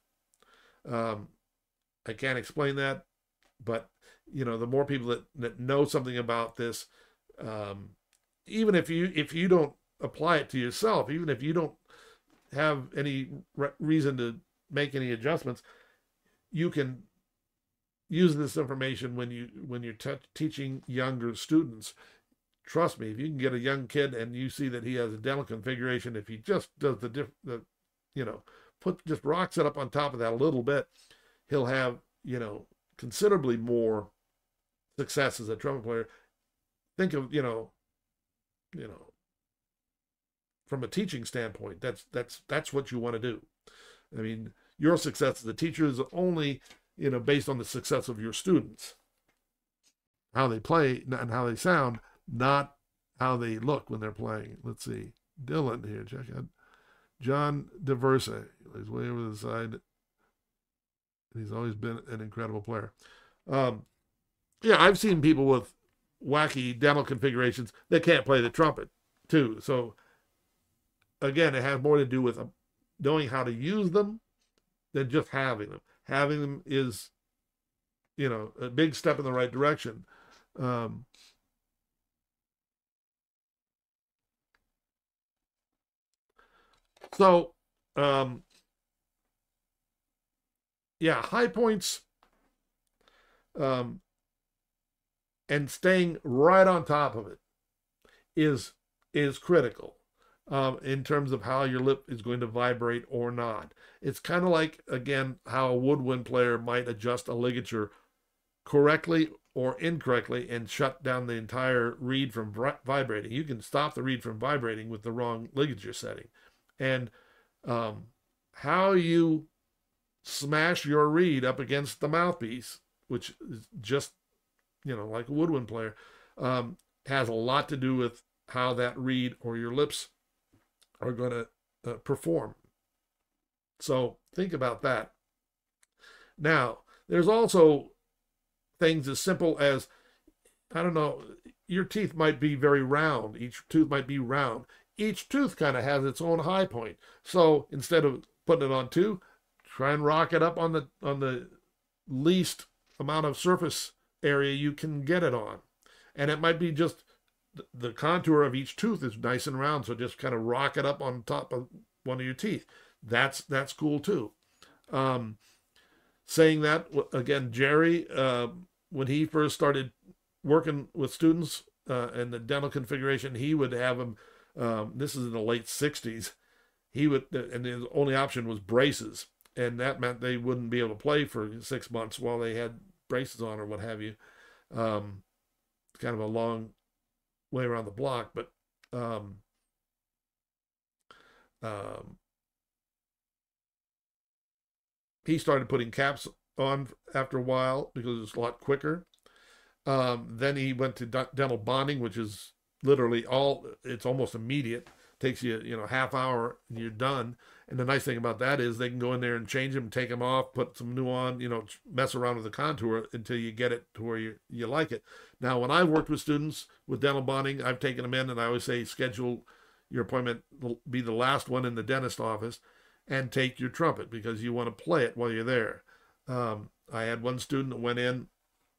I can't explain that, but the more people that know something about this, even if you don't apply it to yourself, even if you don't have any reason to make any adjustments, you can use this information when you're teaching younger students. Trust me, if you can get a young kid and you see that he has a dental configuration, if he just does just rocks it up on top of that a little bit, he'll have considerably more success as a trumpet player. Think of from a teaching standpoint, that's what you want to do. I mean, your success as a teacher is only based on the success of your students, how they play and how they sound, not how they look when they're playing. Let's see, Dylan here, check out John DeVersa. He's way over the side. He's always been an incredible player. Yeah, I've seen people with wacky dental configurations that can't play the trumpet too. So again, it has more to do with knowing how to use them than just having them. Having them is, a big step in the right direction. So, um, yeah, high points, um, and staying right on top of it is critical, in terms of how your lip is going to vibrate or not. It's kind of like, again, how a woodwind player might adjust a ligature correctly or incorrectly and shut down the entire reed from vibrating. You can stop the reed from vibrating with the wrong ligature setting. And um, how you smash your reed up against the mouthpiece, which is just, like a woodwind player, um, has a lot to do with how that reed or your lips are going to perform. So think about that. Now, there's also things as simple as, I don't know, your teeth might be very round. Each tooth might be round. Each tooth kind of has its own high point. So instead of putting it on two, try and rock it up on the least amount of surface area you can get it on. And it might be just the contour of each tooth is nice and round, so just kind of rock it up on top of one of your teeth. That's cool too. Um, Saying that again, Jerry, when he first started working with students in the dental configuration, he would have them. This is in the late '60s. He would, and his only option was braces, and that meant they wouldn't be able to play for 6 months while they had braces on or what have you. Kind of a long way around the block, but um, um, he started putting caps on after a while because it was a lot quicker. Then he went to dental bonding, which is literally it's almost immediate. Takes you, half hour and you're done. And the nice thing about that is they can go in there and change them, take them off, put some new on, mess around with the contour until you get it to where you like it. Now, when I've worked with students with dental bonding, I've taken them in and I always say schedule your appointment, be the last one in the dentist office, and take your trumpet because you want to play it while you're there. I had one student that went in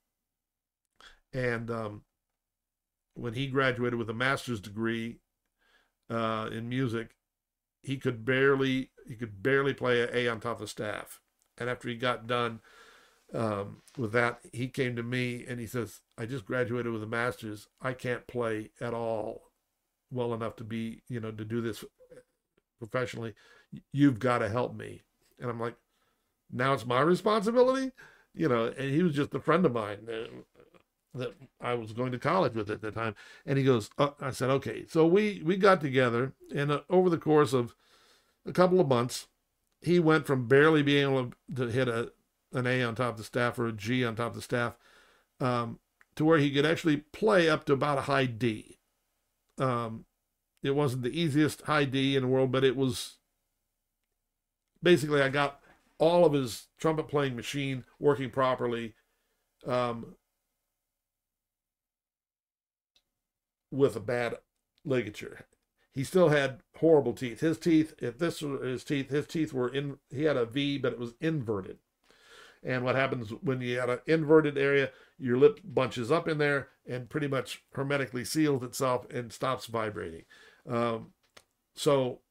and when he graduated with a master's degree in music, he could barely play an A on top of the staff. And after he got done with that, he came to me and he says, "I just graduated with a master's. I can't play at all well enough to be, to do this professionally. You've got to help me." And I'm like, now it's my responsibility, And he was just a friend of mine that I was going to college with at the time. And he goes, I said, okay. So we got together, and over the course of a couple of months, he went from barely being able to hit an A on top of the staff or a G on top of the staff, to where he could actually play up to about a high D. It wasn't the easiest high D in the world, but it was basically, I got all of his trumpet playing machine working properly, with a bad ligature. He still had horrible teeth. His teeth, if this were his teeth were he had a V, but it was inverted. And what happens when you have an inverted area, your lip bunches up in there and pretty much hermetically seals itself and stops vibrating. So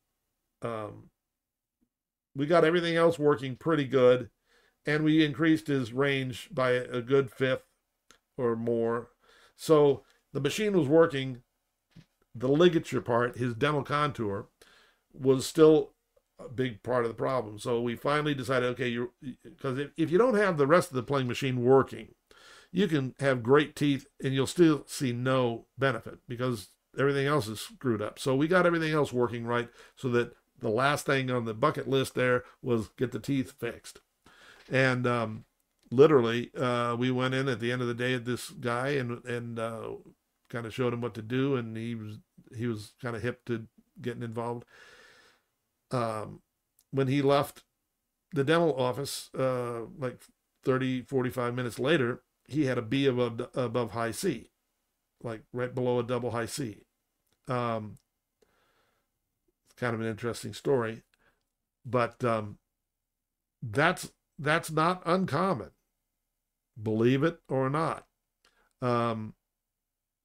we got everything else working pretty good, and we increased his range by a good fifth or more. So the machine was working. The ligature part, his dental contour, was still a big part of the problem. So we finally decided, okay, because if you don't have the rest of the playing machine working, you can have great teeth and you'll still see no benefit because everything else is screwed up. So we got everything else working right, so that the last thing on the bucket list there was get the teeth fixed. And literally, we went in at the end of the day at this guy and kind of showed him what to do, and he was kind of hip to getting involved. When he left the dental office, like 30, 45 minutes later, he had a B above high C, like right below a double high C. Kind of an interesting story, but that's not uncommon, believe it or not. I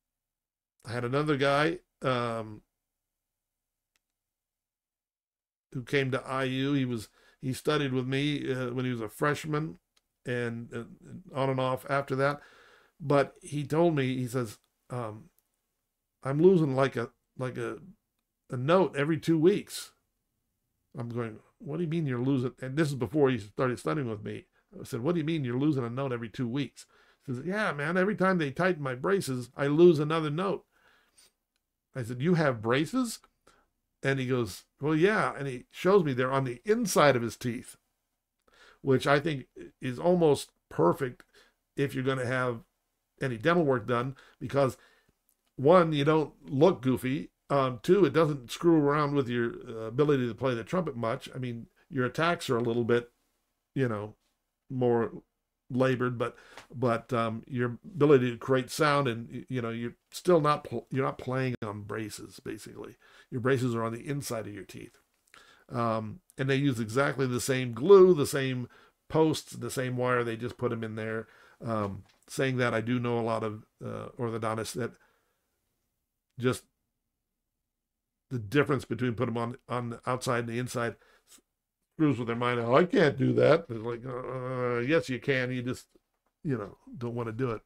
had another guy who came to IU. He studied with me when he was a freshman, and on and off after that. But he told me, he says, I'm losing a note every 2 weeks. I'm going, what do you mean you're losing? And this is before he started studying with me. I said, what do you mean you're losing a note every 2 weeks? He says, yeah, man, every time they tighten my braces, I lose another note. I said, you have braces? And he goes, well, yeah. And he shows me they're on the inside of his teeth, which I think is almost perfect if you're going to have any dental work done, because one, you don't look goofy. Two, it doesn't screw around with your ability to play the trumpet much. I mean, your attacks are a little bit, more labored, but your ability to create sound, and you're still not playing on braces. Basically, your braces are on the inside of your teeth, and they use exactly the same glue, the same posts, the same wire. They just put them in there. Saying that, I do know a lot of orthodontists that just the difference between putting them on the outside and the inside screws with their mind. Oh, I can't do that. It's like, yes, you can. You just, don't want to do it.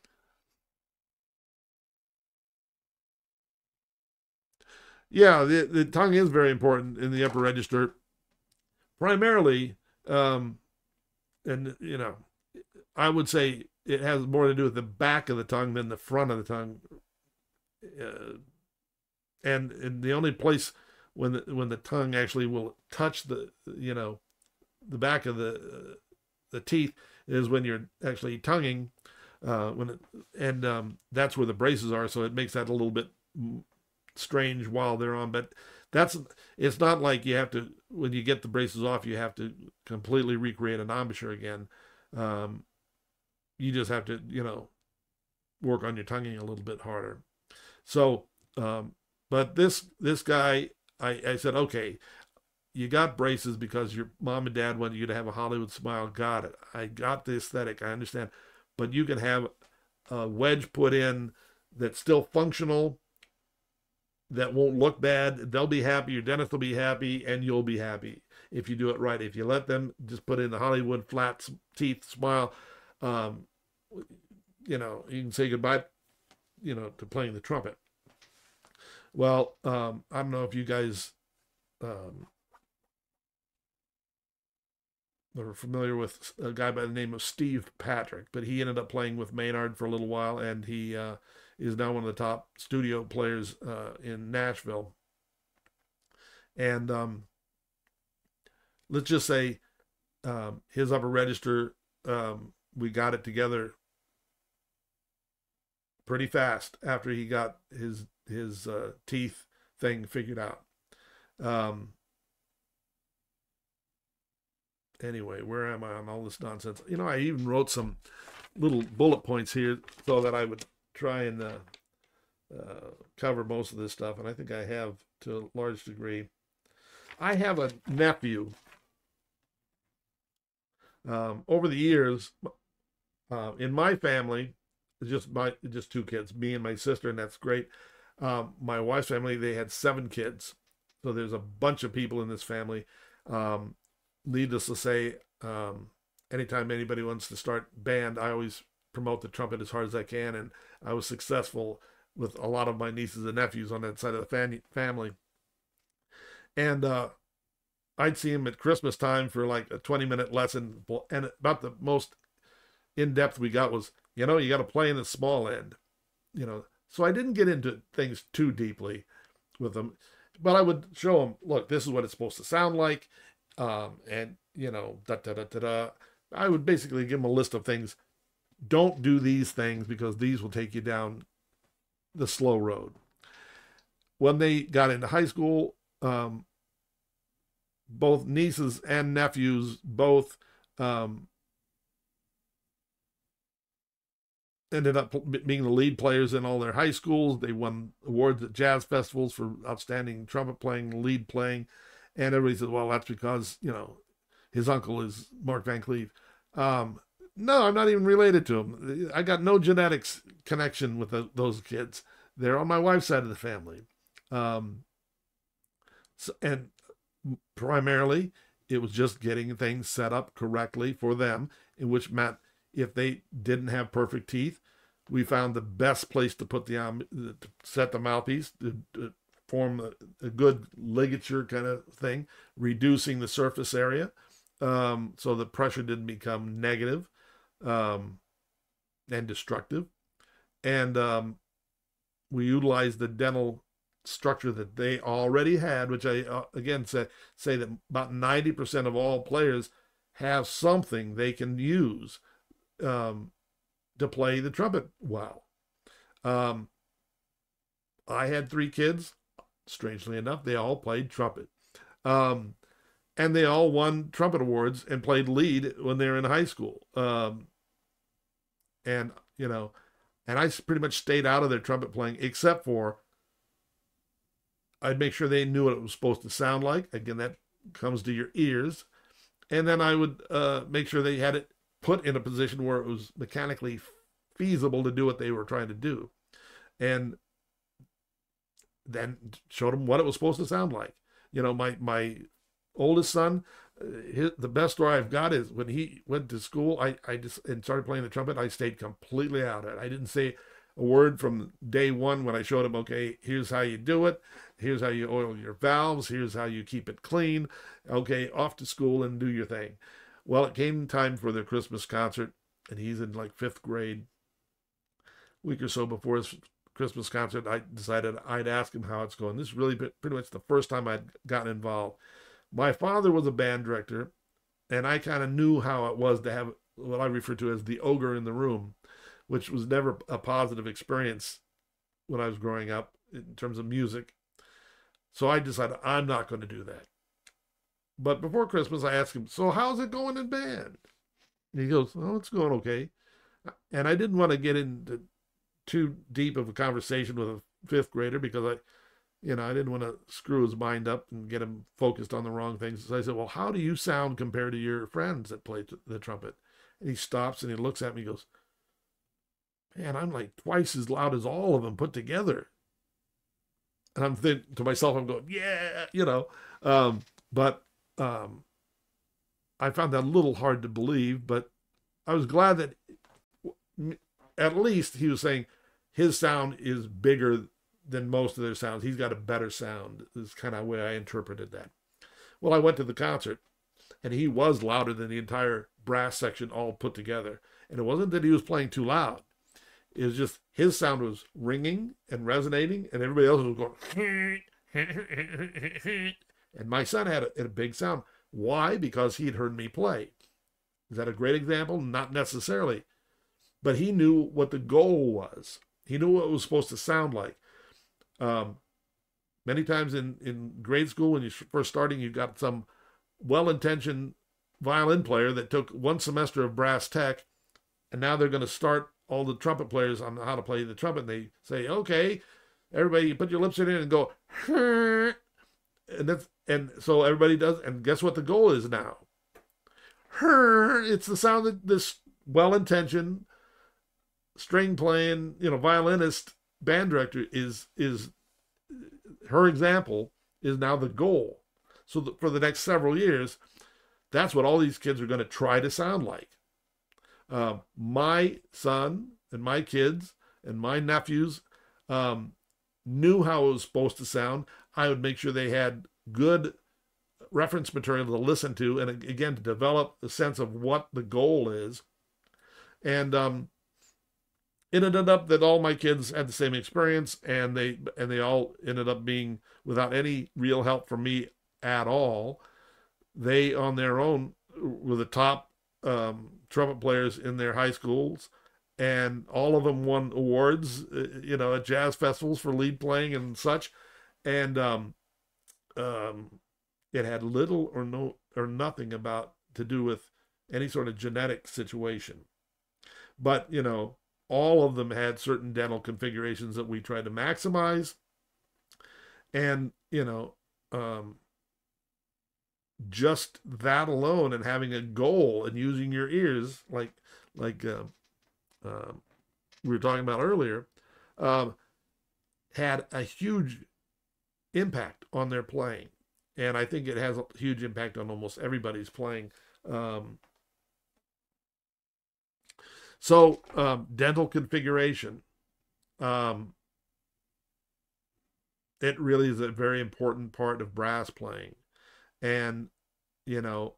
Yeah, the tongue is very important in the upper register, primarily, and I would say it has more to do with the back of the tongue than the front of the tongue. And the only place when the tongue actually will touch the back of the teeth is when you're actually tonguing, that's where the braces are. So it makes that a little bit strange while they're on. But it's not like you have to, when you get the braces off, you have to completely recreate an embouchure again. You just have to work on your tonguing a little bit harder. So but this guy, I said, okay, you got braces because your mom and dad wanted you to have a Hollywood smile. Got it. I got the aesthetic. I understand. But you can have a wedge put in that's still functional, that won't look bad. They'll be happy. Your dentist will be happy, and you'll be happy if you do it right. If you let them just put in the Hollywood flat teeth smile, you can say goodbye, to playing the trumpet. Well, I don't know if you guys are familiar with a guy by the name of Steve Patrick, but he ended up playing with Maynard for a little while, and he is now one of the top studio players in Nashville. And let's just say his upper register, we got it together pretty fast after he got his teeth thing figured out. Anyway, where am I on all this nonsense? I even wrote some little bullet points here so that I would try and cover most of this stuff, and I think I have to a large degree. I have a nephew. Over the years, in my family, just two kids, me and my sister, and that's great. My wife's family, they had 7 kids, so there's a bunch of people in this family. Needless to say, anytime anybody wants to start band, I always promote the trumpet as hard as I can, and I was successful with a lot of my nieces and nephews on that side of the family. And I'd see him at Christmas time for like a 20-minute lesson, and about the most in-depth we got was, you got to play in the small end, So I didn't get into things too deeply with them, but I would show them, look, this is what it's supposed to sound like, and da da da da da. I would basically give them a list of things. Don't do these things because these will take you down the slow road. When they got into high school, both nieces and nephews both ended up being the lead players in all their high schools. They won awards at jazz festivals for outstanding trumpet playing, lead playing. And everybody says, well, that's because, his uncle is Mark Van Cleave. No, I'm not even related to him. I got no genetics connection with those kids. They're on my wife's side of the family. And primarily, it was just getting things set up correctly for them, in which meant if they didn't have perfect teeth, we found the best place to put to set the mouthpiece to form a good ligature kind of thing, reducing the surface area, so the pressure didn't become negative, um, and destructive. And we utilized the dental structure that they already had, which I again say that about 90% of all players have something they can use um, to play the trumpet well. Um, I had 3 kids. Strangely enough, they all played trumpet. Um, and they all won trumpet awards and played lead when they were in high school. And, and I pretty much stayed out of their trumpet playing, except for I'd make sure they knew what it was supposed to sound like. Again, that comes to your ears. And then I would make sure they had it put in a position where it was mechanically feasible to do what they were trying to do. And then showed them what it was supposed to sound like. My oldest son, the best story I've got is when he went to school, I just and started playing the trumpet. I stayed completely out of it. I didn't say a word from day one when I showed him, okay, here's how you do it. Here's how you oil your valves. Here's how you keep it clean. Okay, off to school and do your thing. Well, it came time for their Christmas concert, and he's in like 5th grade. A week or so before his Christmas concert, I decided I'd ask him how it's going. This is really pretty much the first time I'd gotten involved. My father was a band director, and I kind of knew how it was to have what I refer to as the ogre in the room, which was never a positive experience when I was growing up in terms of music. So I decided I'm not going to do that. But before Christmas, I asked him, so how's it going in band? And he goes, oh, it's going okay. And I didn't want to get into too deep of a conversation with a 5th grader because I didn't want to screw his mind up and get him focused on the wrong things. So I said, well, how do you sound compared to your friends that play the trumpet? And he stops and he looks at me and goes, man, I'm like twice as loud as all of them put together. And I'm thinking to myself, I'm going, yeah, but I found that a little hard to believe, but I was glad that at least he was saying his sound is bigger than most of their sounds. He's got a better sound, is kind of the way I interpreted that. Well, I went to the concert, and he was louder than the entire brass section all put together. And it wasn't that he was playing too loud. It was just his sound was ringing and resonating, and everybody else was going. And my son had a big sound. Why? Because he'd heard me play. Is that a great example? Not necessarily. But he knew what the goal was. He knew what it was supposed to sound like. Many times in grade school, when you're first starting, you've got some well-intentioned violin player that took 1 semester of brass tech, and now they're going to start all the trumpet players on how to play the trumpet. And they say, okay, everybody, you put your lips in it and go, and so everybody does. And guess what the goal is now? It's the sound that this well-intentioned string playing, violinist band director is her example is now the goal. So for the next several years, that's what all these kids are going to try to sound like. My son and my kids and my nephews knew how it was supposed to sound. I would make sure they had good reference material to listen to, and again, to develop a sense of what the goal is. And it ended up that all my kids had the same experience, and they all ended up being without any real help from me at all. They on their own were the top trumpet players in their high schools, and all of them won awards, at jazz festivals for lead playing and such. And it had little or nothing to do with any sort of genetic situation. But all of them had certain dental configurations that we tried to maximize, and just that alone, and having a goal and using your ears, like we were talking about earlier, had a huge impact on their playing. And I think it has a huge impact on almost everybody's playing. Um, dental configuration. Um, it really is a very important part of brass playing. And, you know,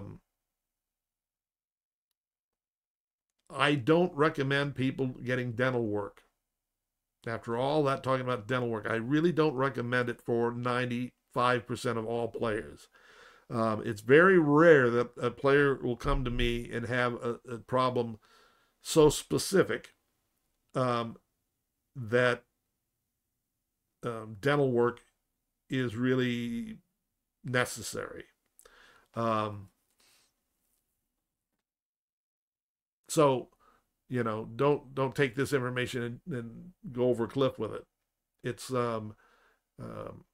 I don't recommend people getting dental work. After all that talking about dental work, I really don't recommend it for 95% of all players. It's very rare that a player will come to me and have a problem so specific um, that dental work is really necessary. Um, so, don't take this information and go over a cliff with it. It's um,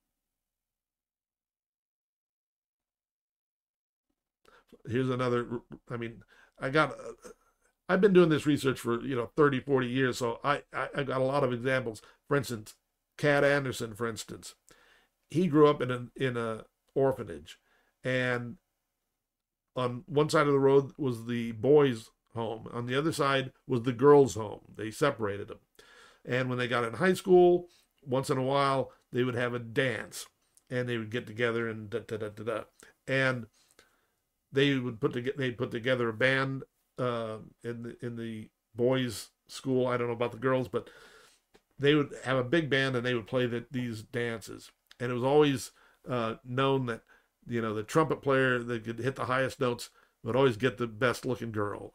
here's another. I mean, I got. I've been doing this research for 30, 40 years, so I got a lot of examples. For instance, Cat Anderson, for instance, he grew up in a orphanage, and on one side of the road was the boys' home, on the other side was the girls' home. They separated them, and when they got in high school, once in a while they would have a dance, and they would get together and da da da da da, and they'd put together a band in the boys' school. I don't know about the girls, but they would have a big band and they would play these dances. And it was always known that the trumpet player that could hit the highest notes would always get the best looking girl.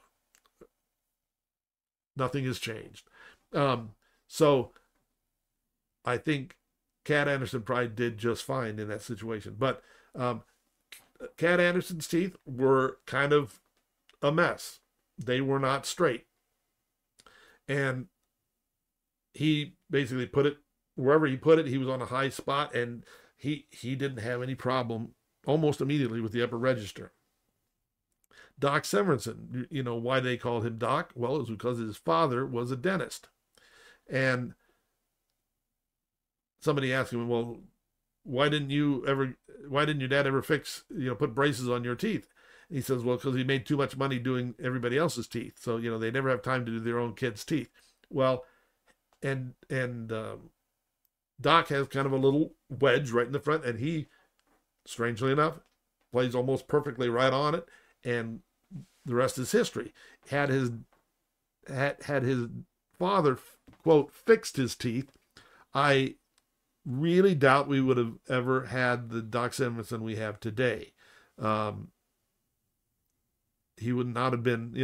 Nothing has changed. So I think Cat Anderson probably did just fine in that situation. But Cat Anderson's teeth were kind of a mess. They were not straight. And he basically put it wherever he put it, he was on a high spot, and he didn't have any problem almost immediately with the upper register. Doc Severinsen, why they called him Doc? Well, it was because his father was a dentist. And somebody asked him, well, why didn't your dad ever put braces on your teeth? And he says, well, because he made too much money doing everybody else's teeth. So, they never have time to do their own kids' teeth. Well, and Doc has kind of a little wedge right in the front, and he, strangely enough, plays almost perfectly right on it, and the rest is history. Had his father, quote, fixed his teeth, I really doubt we would have ever had the Doc Severinsen we have today. He would not have been,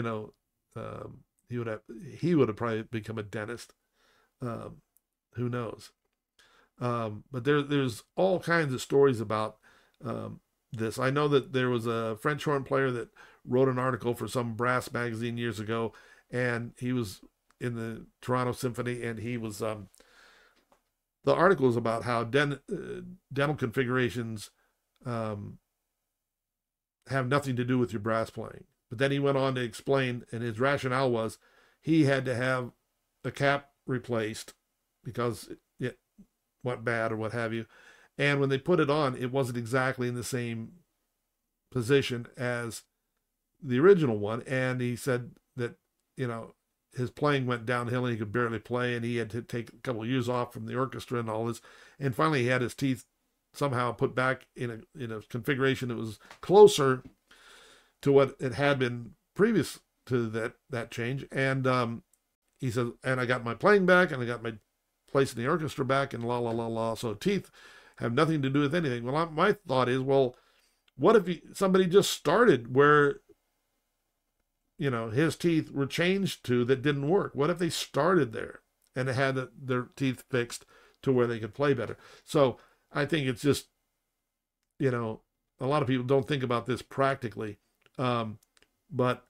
he would have probably become a dentist. Who knows? But there's all kinds of stories about this. I know that there was a French horn player that wrote an article for some brass magazine years ago, and he was in the Toronto Symphony, and he was the article is about how dental configurations have nothing to do with your brass playing. But then he went on to explain, and his rationale was he had to have a cap replaced because it went bad or what have you. And when they put it on, it wasn't exactly in the same position as the original one. And he said that, his playing went downhill and he could barely play, and he had to take a couple of years off from the orchestra and all this. And finally he had his teeth somehow put back in a configuration that was closer to what it had been previous to that change. And he said, and I got my playing back, and I got my place in the orchestra back, and la la la la. So teeth have nothing to do with anything. Well, my thought is, well, what if somebody just started where his teeth were changed to that didn't work? What if they started there and had their teeth fixed to where they could play better? So I think it's just, a lot of people don't think about this practically. But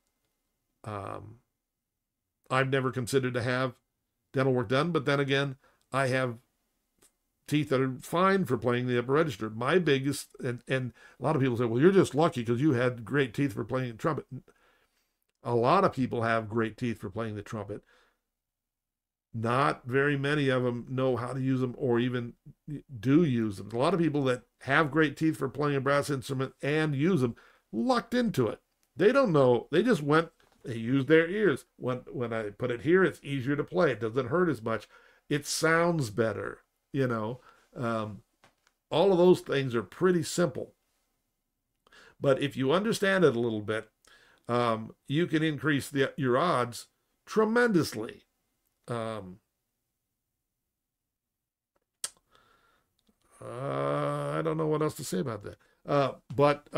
I've never considered to have dental work done. But then again, I have teeth that are fine for playing the upper register. My biggest, and a lot of people say, well, you're just lucky because you had great teeth for playing the trumpet. A lot of people have great teeth for playing the trumpet. Not very many of them know how to use them or even do use them. A lot of people that have great teeth for playing a brass instrument and use them lucked into it. They don't know. They just went, they used their ears. When I put it here, it's easier to play. It doesn't hurt as much. It sounds better, you know. Um, all of those things are pretty simple. But if you understand it a little bit, you can increase your odds tremendously. Um, I don't know what else to say about that. But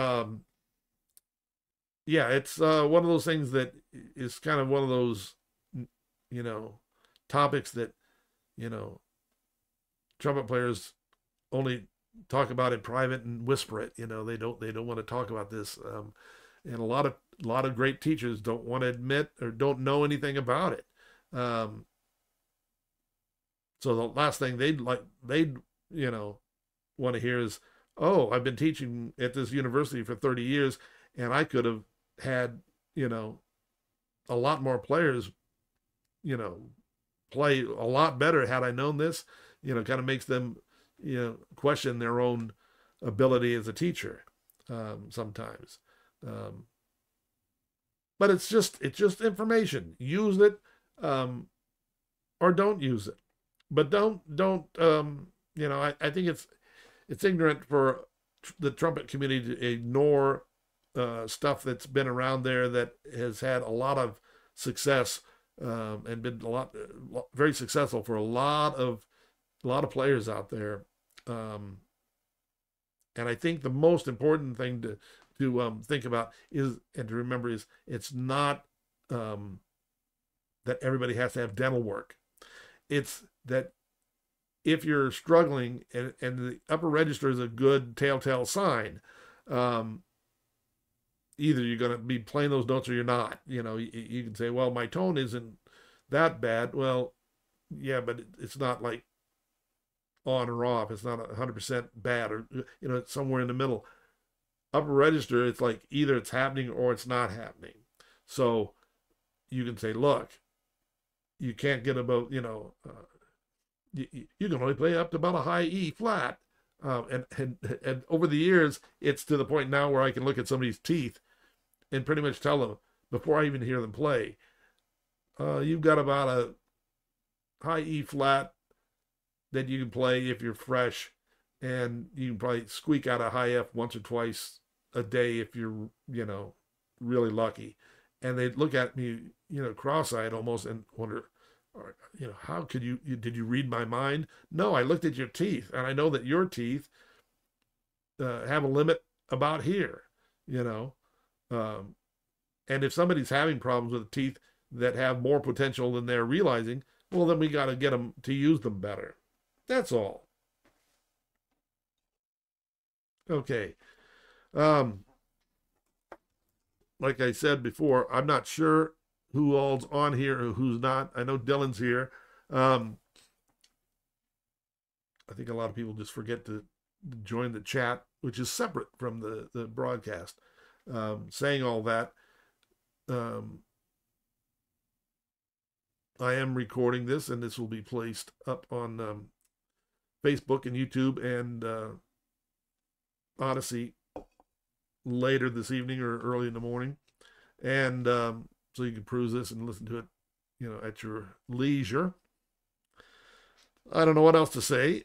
yeah, it's one of those things that is kind of one of those, you know, topics that, you know, trumpet players only talk about in private and whisper it. You know, they don't want to talk about this. And a lot of great teachers don't want to admit or don't know anything about it. Um, so the last thing they'd you know want to hear is, oh, I've been teaching at this university for 30 years, and I could have had, you know, a lot more players, you know, play a lot better had I known this. You know, kind of makes them, you know, question their own ability as a teacher sometimes. Um, but it's just information. Use it um, or don't use it. But don't you know, I think it's ignorant for the trumpet community to ignore stuff that's been around there that has had a lot of success and been very successful for a lot of players out there. Um, and I think the most important thing to think about is and to remember is it's not um, that everybody has to have dental work. It's that if you're struggling and the upper register is a good telltale sign, um, either you're going to be playing those notes or you're not. You know, you can say, well, my tone isn't that bad. Well, yeah, but it's not like on or off. It's not 100% bad or, you know, it's somewhere in the middle. Upper register, it's like either it's happening or it's not happening. So you can say, look, you can't get about, you can only play up to about a high E flat. And over the years, it's to the point now where I can look at somebody's teeth and pretty much tell them before I even hear them play, you've got about a high E flat that you can play if you're fresh, and you can probably squeak out a high F once or twice a day if you're, really lucky. And they look at me, cross-eyed almost and wonder, how could did you read my mind? No, I looked at your teeth, and I know that your teeth have a limit about here, you know. Um, and if somebody's having problems with teeth that have more potential than they're realizing, well, then we got to get them to use them better. That's all. Okay. Um, like I said before, I'm not sure who all's on here or who's not. I know Dylan's here. Um, I think a lot of people just forget to join the chat, which is separate from the broadcast. Saying all that, um, I am recording this, and this will be placed up on Facebook and YouTube and Odyssey later this evening or early in the morning. And so you can peruse this and listen to it, at your leisure. I don't know what else to say.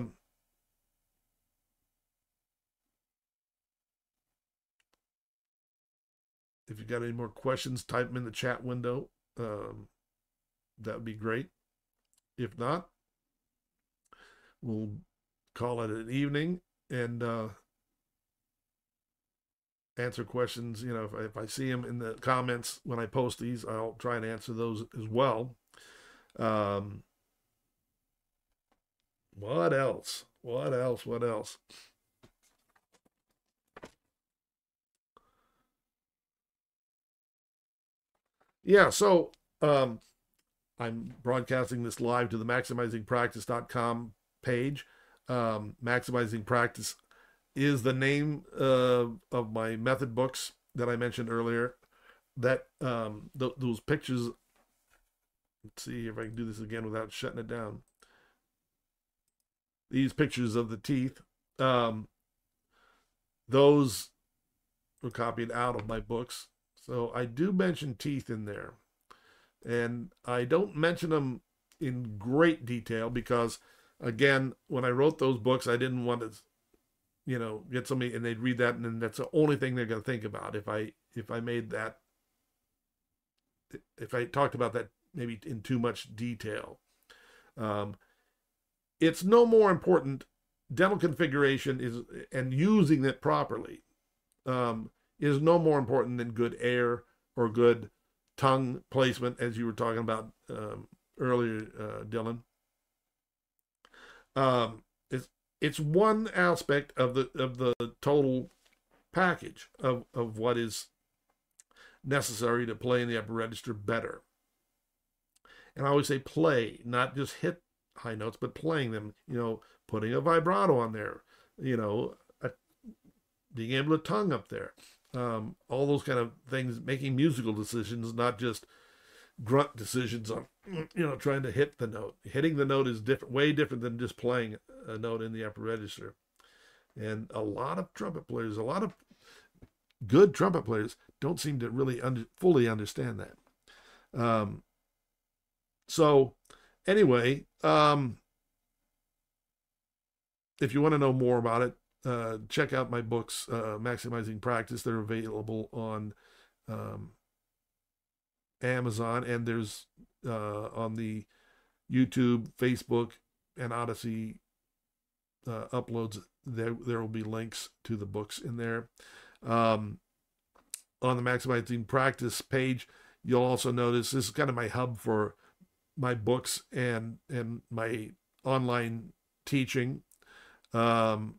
If you got any more questions, type them in the chat window. That would be great. If not, we'll call it an evening and answer questions. If I see them in the comments when I post these, I'll try and answer those as well. What else? What else? What else? Yeah, so I'm broadcasting this live to the maximizingpractice.com page. Maximizing Practice is the name of my method books that I mentioned earlier. That those pictures Let's see if I can do this again without shutting it down. These pictures of the teeth, um, those were copied out of my books. So I do mention teeth in there. And I don't mention them in great detail because, again, when I wrote those books, I didn't want to, get somebody and they'd read that and then that's the only thing they're going to think about. If I made that, if I talked about that maybe in too much detail, um, it's no more important. Dental configuration is and using it properly is no more important than good air or good tongue placement, as you were talking about earlier, Dylan. It's one aspect of the total package of what is necessary to play in the upper register better. And I always say play, not just hit high notes, but playing them. Putting a vibrato on there. Being able to tongue up there. All those kind of things, making musical decisions, not just grunt decisions on, trying to hit the note. Hitting the note is different, way different than just playing a note in the upper register. And a lot of trumpet players, a lot of good trumpet players don't seem to really fully understand that. So anyway, if you want to know more about it, check out my books, Maximizing Practice. They're available on Amazon, and there's on the YouTube, Facebook, and Odyssey uploads. There will be links to the books in there. On the Maximizing Practice page, you'll also notice this is kind of my hub for my books and my online teaching. And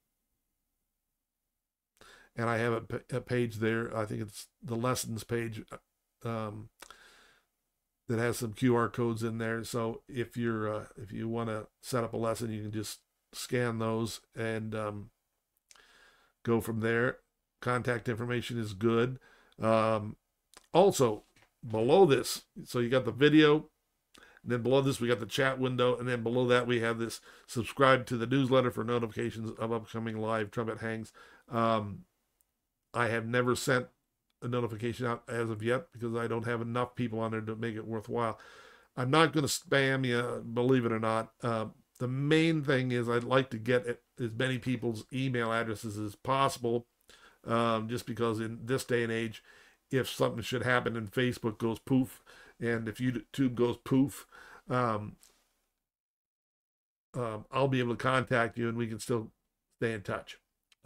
I have a page there. I think it's the lessons page that has some QR codes in there. So if you want to set up a lesson, you can just scan those and go from there. Contact information is good. Also, below this, so you got the video. And then below this, we got the chat window. And then below that, we have this subscribe to the newsletter for notifications of upcoming live trumpet hangs. I have never sent a notification out as of yet because I don't have enough people on there to make it worthwhile. I'm not going to spam you, believe it or not. The main thing is I'd like to get as many people's email addresses as possible, just because in this day and age, if something should happen and Facebook goes poof, and if YouTube goes poof, I'll be able to contact you and we can still stay in touch.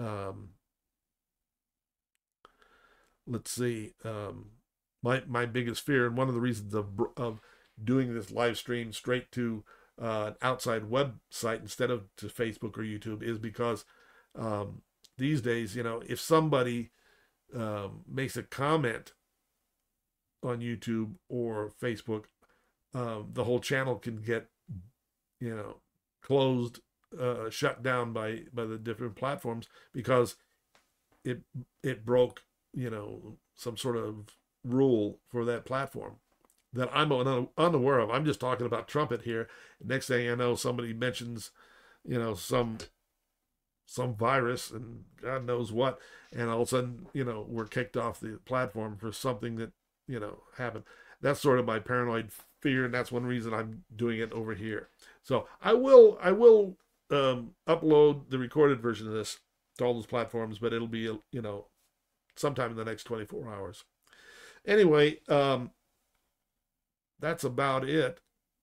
Let's see. My biggest fear, and one of the reasons of doing this live stream straight to an outside website instead of to Facebook or YouTube, is because these days, if somebody makes a comment on YouTube or Facebook, the whole channel can get, closed, shut down by the different platforms because it broke, some sort of rule for that platform that I'm unaware of. I'm just talking about trumpet here. Next thing I know, somebody mentions, some virus and God knows what, and all of a sudden, we're kicked off the platform for something that, happened. That's sort of my paranoid fear, and that's one reason I'm doing it over here. So I will upload the recorded version of this to all those platforms, but it'll be, sometime in the next 24 hours. Anyway, that's about it.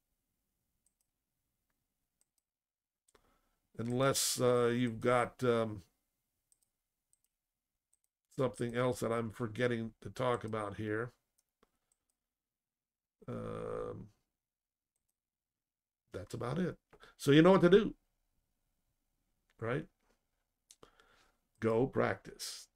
Unless you've got something else that I'm forgetting to talk about here. That's about it. So you know what to do, right? Go practice.